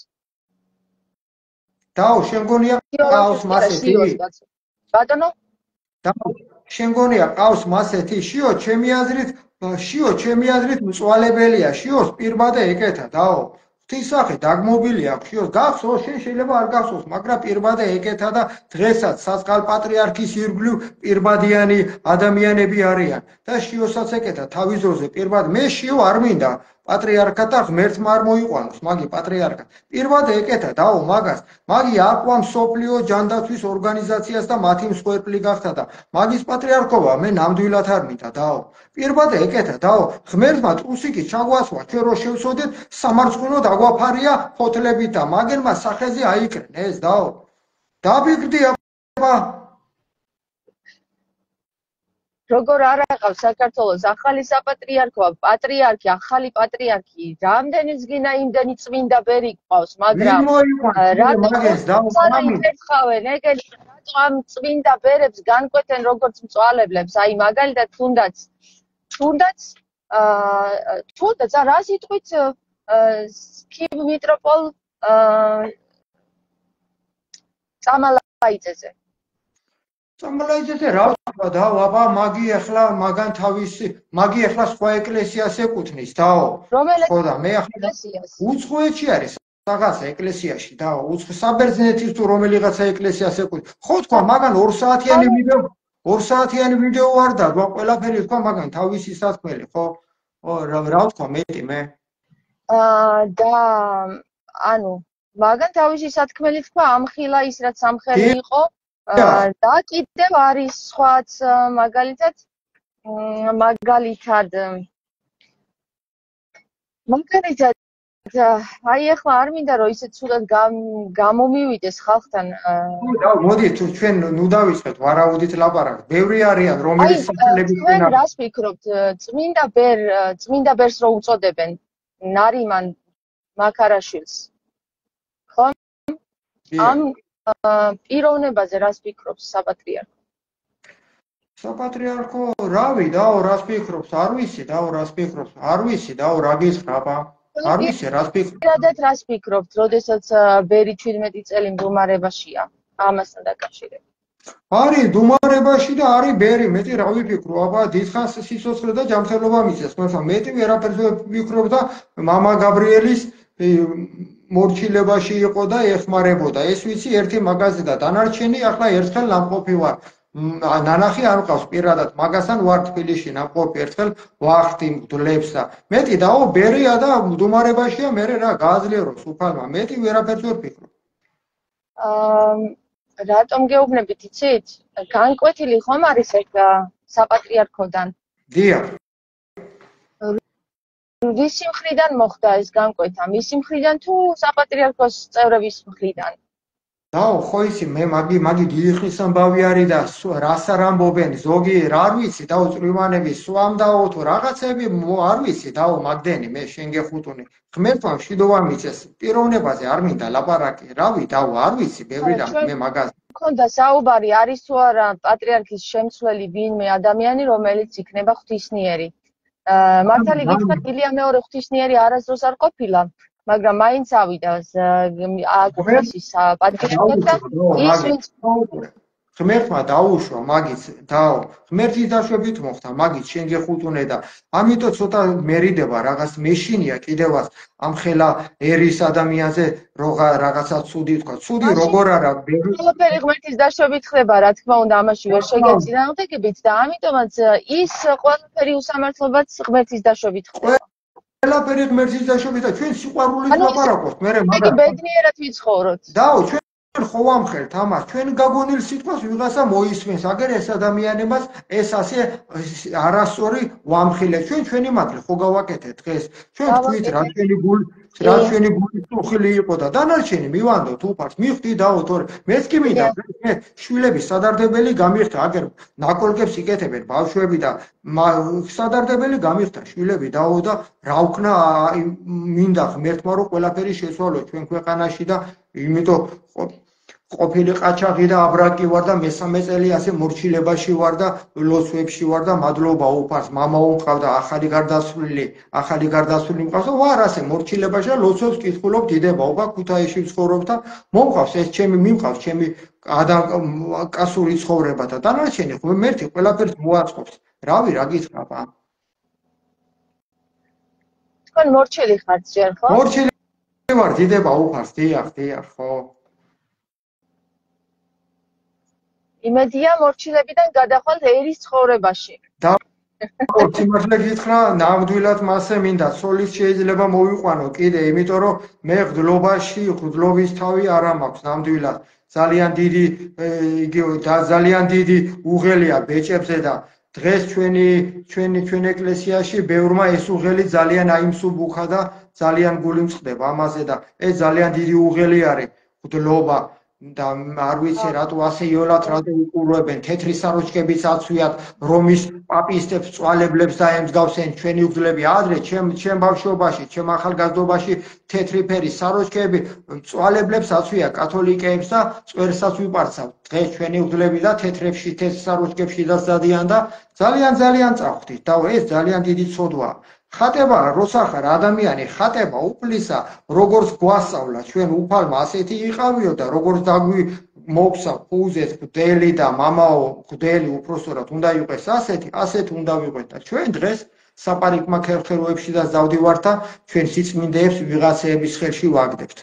B: დაო, შენ გონია ყავს მასეთი?
C: ბატონო?
B: დაო, შენ გონია ყავს მასეთი? შიო, ჩემი აზრით, შიო, ჩემი აზრით მწვალებელია. შიოს პირბად ეკეთა, დაო. ღვთისახე დაგმობილი აქვს, შიოს გახსოვს, შენ შეიძლება არ გახსოვს, მაგრამ პირბად ეკეთა და დღესაც საწყალ პატრიარქის ირგვლივ პირბადიანი ადამიანები არიან და შიოსაც ეკეთა თავის დროზე პირბად. მე შიო არ მინდა პატრიარქატა ღმერთმა არ მოიყვანოს მაგი პატრიარქა. პირველად ეკეთა დაო მაგას. მაგი აკვა მსოფლიო ჯანდაცვის ორგანიზაციას და მათი მსხვერპლი გახდა და მაგის პატრიარქობა მე ნამდვილად არ მინდა დაო. პირველად ეკეთა დაო ღმერთმა ტრუსიკის ჩაგვასვა ჩვენ რო შევსოდეთ სამარცხვინო დაგვაფარია ფოთლებით და მაგერმა სახეზე აიკრენ ეს დაო. დაბიგდი აბა
C: როგორ არ აყავს საქართველოს ახალი საპატრიარქოა, პატრიარქი, ახალი პატრიარქი, რამდენიც გინდა იმდენი წმინდა ბერი გყავს, მაგრამ რატომ იფერხავენ ეგეთ რატო ამ წმინდა ბერებს განკვეთენ როგორც მწვალებლებს, აი მაგალითად თუნდაც თუნდაც აა თუნდაც რა სიტყვით კიბ მიტროპოლ წამალაიძეზე
B: წამალაიძეზე რა ვთქვა დაო აბა მაგი ახლა მაგან თავისი მაგი ახლა სხვა ეკლესიას ეკუთვნის დაო ხო და მე ახლა უცხოეთში არის რაღაც ეკლესიაში დაო უცხო საბერძნეთის თუ რომელიღაცა ეკლესიას ეკუთვნის ხო თქვა მაგან ორ საათიანი ვიდეო ორ საათიანი ვიდეო არ დაგვა ყველაფერი თქვა მაგან თავისი სათქმელი ხო ო რა ვთქვა მეტი მე
C: აა და ანუ მაგან თავისი სათქმელი თქვა ამხილა ის რაც ამხელი იყო და კიდევ არის სხვაც მაგალითად მაგალითად მაგალითად აი ახლა არ მინდა რომ ისე ცუდად გამომივიდეს ხალხთან
B: და მოდი თუ ჩვენ ნუ დავიწყეთ ვარაუდით ლაპარაკს ბევრი არიან რომელიც სახელები
C: თქვენ რას ფიქრობთ წმინდა ბერ წმინდა ბერს რო უწოდებენ ნარიმან მაქარაშვილს ხო ამ პიროვნებაზე რას ფიქრობს საპატრიარქო?
B: საპატრიარქო რავი დაო რას ფიქრობს? არ ვიცი დაო რას ფიქრობს? არ ვიცი დაო რა გისხრაბა? არ ვიცი რას ფიქრობს?
C: პირადად რას ფიქრობთ, როდესაც ბერი ჩვიდმეტი წელი მდგომარეობაშია ამასთან დაკავშირებით?
B: არის მდგომარეობაში და არის ბერი, მეტი რა ვიფიქრო? აბა დიდხანს სიცოცხლე და ჯანმრთელობა მისცეს, მაგრამ მეტი ვერაფერზე ვფიქრობ და მამა გაბრიელის მორჩილებაში იყო და ეხმარებოდა. ეს ვიცი ერთი მაგაზე და დანარჩენი ახლა ერთხელ ნამყოფი ვარ. ნანახი არ მყავს პირადად მაგასთან ვარ თბილისში ნამყოფი ერთხელ ვახტი მგდლებს და მეტი დაო ბერია და მდგომარეობაშია მე რა გააძლიეროს უფალმა. მეტი ვერაფერზე ვერ ვფიქრობ.
C: აა რატომ გეუბნებით იცით? განკვეთილი ხომ არის ეგ საპატრიარქოდან?
B: დიახ.
C: ვისი მხრიდან მოხდა ეს განკვეთა? მისი მხრიდან თუ საპატრიარქოს წევრების მხრიდან?
B: დაო ხო ისი მე მაგი მაგი დიდი ხნის ამბავი არის და რას არ ამბობენ ზოგი რა არ ვიცი დაო წვიმანები სვამ დაო თუ რაღაცები არ ვიცი დაო მაგდენი მე შენ გეხუტუნი ღმერთმა მშვიდობა მიწეს პიროვნებაზე არ მინდა ლაპარაკი რავი დაო არ ვიცი ბევრი რამ მე მაგაზე
C: მქონდა საუბარი არის თუ არა პატრიარქის შემცვლელი ვინმე ადამიანი რომელიც იქნება ღვთისმიერი მართალი გითხრათ ილია მეორე ღვთისმიერი არასდროს არ ყოფილა მაგრამ მაინც ავიდა აკრისის პატრიარქად და ის ვინც
B: ღმერთმა დაუშვა მაგის დაო ღმერთის დაშვებით მოხდა მაგის შენ გეხუტუნე და ამიტომ ცოტა მერიდება რაღაც მეშინია კიდევაც ამ ხელა ერის ადამიანზე რაღაცა ცუდი თქვა ცუდი როგორ არა
C: ყველაფერი ღმერთის დაშვებით ხდება რა თქმა უნდა ამაში ვერ შეგეცინააღმდეგებით და ამიტომაც ის ყველაფერი უსამართლობაც ღმერთის დაშვებით ხდება
B: ყველაფერი ღმერთის დაშვებით და ჩვენ სიყვარულით ლაპარაკობთ მე
C: მაგას ბედნიერად ვიცხოვროთ
B: დაო ჩვენ ხო ვამხელთ ამას ჩვენ გაგონილ სიტყვას ვიღაცა მოისმენს აგერ ეს ადამიანებას ეს ასე არასწორი ვამხილეთ ჩვენ ჩვენი მართლა ხო გავაკეთეთ დღეს ჩვენ თქვით რა ჩვენი გული რა ჩვენი გული წუხილი იყო და დანარჩენი მივანდოთ უფარს მივხვდი დაო თორე მეც კი მინდა მე შვილების სადარდებელი გამიხდა აგერ ნაკოლკებს იკეთებენ ბავშვები და სადარდებელი გამიხდა შვილები დაო და რა ვქნა მინდა ღმერთმა რომ ყველაფერი შეცვალო ჩვენ ქვეყანაში და იმიტომ ყოფილი ყაჩაღი და აბრაკი ვარ და მესამე წელი ასე მორჩილებაში ვარ და ლოცვებში ვარ და მადლობა უფარს მამაო მყავდა ახალი გარდაცვლილი ახალი გარდაცვლილი მყავს და ვარ ასე მორჩილებაში და ლოცვებს კითხულობ დიდება უბა ქუთაისში ვცხოვრობ და მომყავს ეს ჩემი მიმყავს ჩემი კასური ცხოვრება და დანარჩენი ღმერთი ყველაფერს მოაწყობს რავი რა გითხრა
C: თქვენ მორჩილი ხართ ჯერ ხო
B: მორჩილი ვარ დიდება უფარს დიახ დიახ ხო
C: იმედია მორჩილებიდან გადახვალთ ერის ცხოვრებაში.
B: აკორ სიმართლე გითხრა, ნამდვილად მასე მინდა ცოლის შეიძლება მოვიყვანო კიდე, იმიტომ რომ მე ღვთლობაში, ღვთლობის თავი არ მაქვს ნამდვილად. ძალიან დიდი იგი ძალიან დიდი უღელია ბეჭებზე და დღეს ჩვენი ჩვენი ჩვენ ეკლესიაში ბევრმა ეს უღელი ძალიან აიმსუბუქა და ძალიან გული მწყდება ამაზე და ეს ძალიან დიდი უღელი არის ღვთლობა. და არ ვიცი რატო ასე იოლად რატო უყურებენ თეთრი საროჭკებიც აცვიათ რომის პაპისტებს წვალებლებს და ემსგავსენ ჩვენი უგძლები ადრე ჩემ ჩემ ბავშვობაში ჩემ ახალგაზრდობაში თეთრი ფერის საროჭკები წვალებლებს აცვია კათოლიკეებს და წვერსაც ვიპარცავ დღეს ჩვენი უგძლები და თეთრებში თეთრ საროჭკებში დასადიან და ძალიან ძალიან წავხდით და ეს ძალიან დიდი ცოდვაა ხატება როცა ხარ ადამიანი ხატება უფლისა როგორც გვასწავლა ჩვენ უფალმა ასეთი იყავიო და როგორც დაგვი მოგსა ფუზეთ ღვთელი და მამაო ღვთელი უпроსტოდ უნდა იყოს ასეთი ასეთი უნდა ვიყოთ და ჩვენ დღეს საპარიკმა ხერხეროებში და ზავდივართ და ჩვენ სიწმინდეებს ვიღაცეების ხელში ვაგდებთ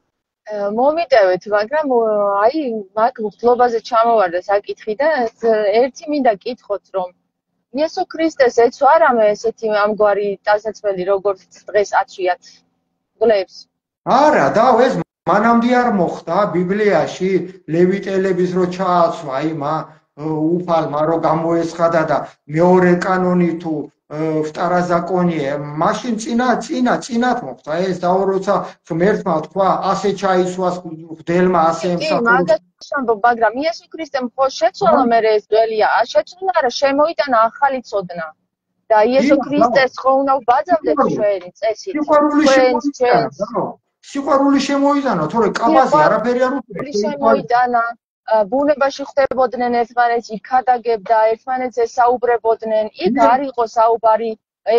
C: მომიტევეთ მაგრამ აი მაგ ღვთლობაზე ჩამოვარდა საკითხი და ერთი მინდა კითხოთ რომ იესო ქრისტეს ეცვა რამე ესეთი ამგვარი ტანსაცმელი როგორც დღეს აცვიათ გლებს
B: არა და ეს მანამდე არ მოხდა ბიბლიაში ლევიტელების რო ჩააცვა აიმა უფალმა რო გამოესხადა და მეორე კანონი თუ ვტარაზაკონია მაშინ წინა წინა წინათ მოხდა ეს და როცა ღმერთმა თქვა ასე ჩაიცვას ღვთელმა ასე
C: ემსახურა მაგრამ იესო ქრისტემ ხო შეცვალა მე ეს ძველია შეცვალა არა შემოიტანა ახალი ცოდნა და იესო ქრისტეს ხო უნდა ვბაძავდეთ ჩვენი წესით
B: ჩვენს ჩვენს სიყვარული შემოიტანა თორე კაბაზე არაფერი არ
C: უწევს შემოიტანა ბუნებაში ხდებოდნენ ერთმანეთს იქ ქადაგებდა ერთმანეთს ესაუბრებოდნენ იქ არ იყო საუბარი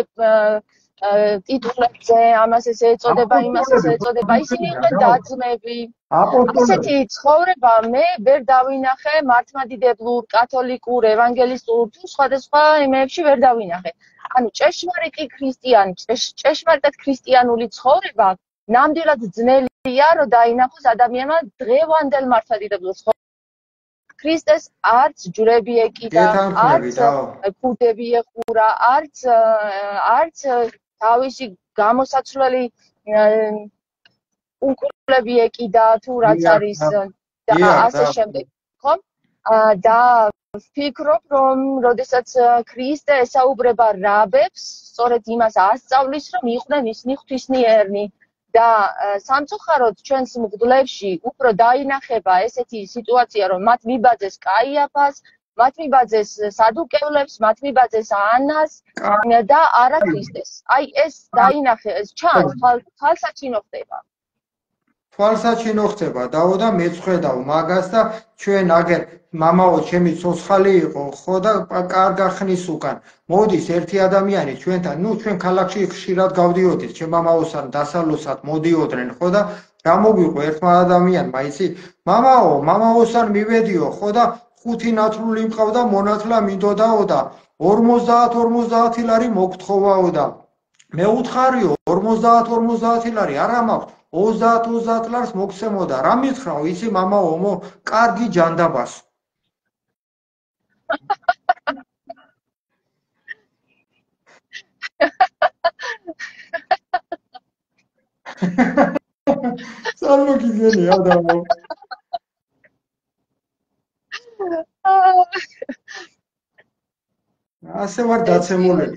C: ტიტულებზე ამას ესე ეწოდება იმას ესე ეწოდება ისინი იყვნენ დაძმები ასეთი ცხოვრება მე ვერ დავინახე მართლმადიდებლურ კათოლიკურ ევანგელისტურ თუ სხვადასხვა იმებში ვერ დავინახე ანუ ჭეშმარიტი ქრისტიანი ჭეშმარიტად ქრისტიანული ცხოვრება ნამდვილად ძნელია რომ დაინახოს ადამიანმა დღევანდელ მართლმადიდებლურ ქრისტეს არც ჯვრები ეკიდა, არც ქუდები ეხურა, არც არც თავისი გამოსაცვლელი უკულები ეკიდა თუ რაც არის და ასე შემდეგ, ხო? და ვფიქრობ, რომ როდესაც ქრისტე ესაუბრება რაბებს, სწორედ იმას ასწავლის, რომ იყვნენ ისინი ღვთისმიერნი და სამწუხაროდ ჩვენს მღვდლებში უფრო დაინახება ესეთი სიტუაცია, რომ მათ მიბაძეს კაიაფას, მათ მიბაძეს სადუკევლებს, მათ მიბაძეს ანას და არა ქრისტეს. აი ეს დაინახე, ეს ჩანს, თვალსაჩინო ხდება.
B: თვალსაჩინო ხდება, დაო და მეც ხედავ მაგას და ჩვენ აგერ მამაო ჩემი ცოცხალი იყო, ხო და კარგა ხნის უკან. მოდის ერთი ადამიანი ჩვენთან, ნუ ჩვენ ქალაქში ხშირად გავდიოდით, ჩემ მამაოსთან დასალოსად მოდიოდნენ, ხო და რა მოგვიყო ერთმა ადამიანმა, იცი? მამაო, მამაოსთან მივედიო, ხო და ხუთი ნათლული მყავდა, მონათლა მინდოდაო და ორმოცდაათ ორმოცდაათი ლარი მოგთხოვაო და მე უთხარიო ორმოცდაათ ორმოცდაათი ლარი არა მაქვს ოცდაათ ოცდაათ ლარს მოგცემოდა რა მითხრაო იცი მამაო მო კარგი ჯანდაბას წარმოგიდგენი ადამო ასე ვარ დაცემული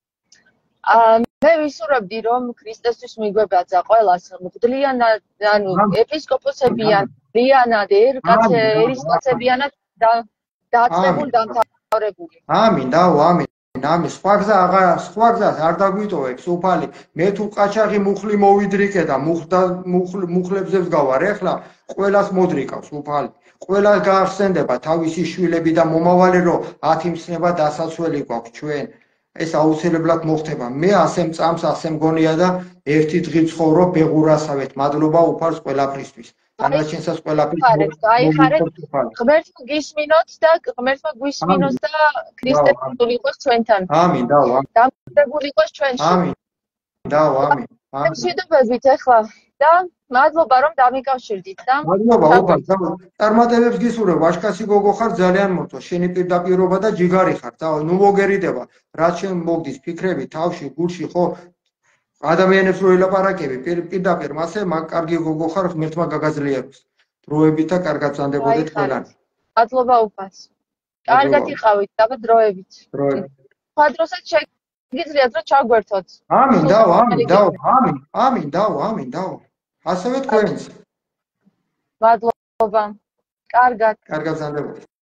C: მე ვისურვებდი რომ ქრისტესთვის მიგვებაძა ყველას მღვდლიანად ანუ ეპისკოპოსებიან ლიანად ერკაც ერისკაცებიანად დაწყებული დამთავრებული
B: ამინ დაო ამინ ამის სხვა გზა აღარ სხვა გზას არ დაგვიტოვებს უფალი მე თუ ყაჩაღი მუხლი მოვიდრიკე და მუხლებზე ვსგავარ ეხლა ყველას მოდრიკავს უფალი ყველას გაახსენდება თავისი შვილები და მომავალი რომ ათი მსნება დასასველი გვაქვს ჩვენ ეს აუცილებლად მოხდება მე ასე მწამს ასე მგონია და ერთი დღით ცხოვრობ ბეღურასავეთ მადლობა უფალს ყველაფრისთვის დანარჩენსაც ყველაფრის
C: გაიხარეთ ღმერთმა გისმინოთ და ღმერთმა გვისმინოს და ქრისტე იყო ჩვენთან
B: ამინ დაო
C: დამკვიდრებული იყოს ჩვენში
B: ამინ დაო ამინ
C: მშვიდობებით ეხლა და მადლობა რომ დამიკავშირდით და
B: მადლობა უფალ, წარმატებებს გისურვებ, ვაჟკაცი გოგო ხარ, ძალიან მოწვა, შენი პირდაპირობა და ჯიგარი ხარ, და ნუ მოგერიდება, რაც შენ მოგდის ფიქრები თავში, გულში, ხო? ადამიანებს რო ელაპარაკები, პირდაპირ მასე, მაგ კარგი გოგო ხარ, ღმერთმა გაგაძლიეროს. დროებით და კარგად ვსანდებოდეთ ყველანი.
C: მადლობა უფალს. კარგად იყავით და დროებით.
B: დროებით.
C: სხვა დროსაც შეგიძლიათ რომ ჩაგვერთოთ.
B: ამინ, დაო, ამინ, დაო, ამინ, ამინ, დაო, ამინ, დაო. ასევე თქვენს.
C: მადლობა. კარგად.
B: კარგად ვსანდებოდეთ.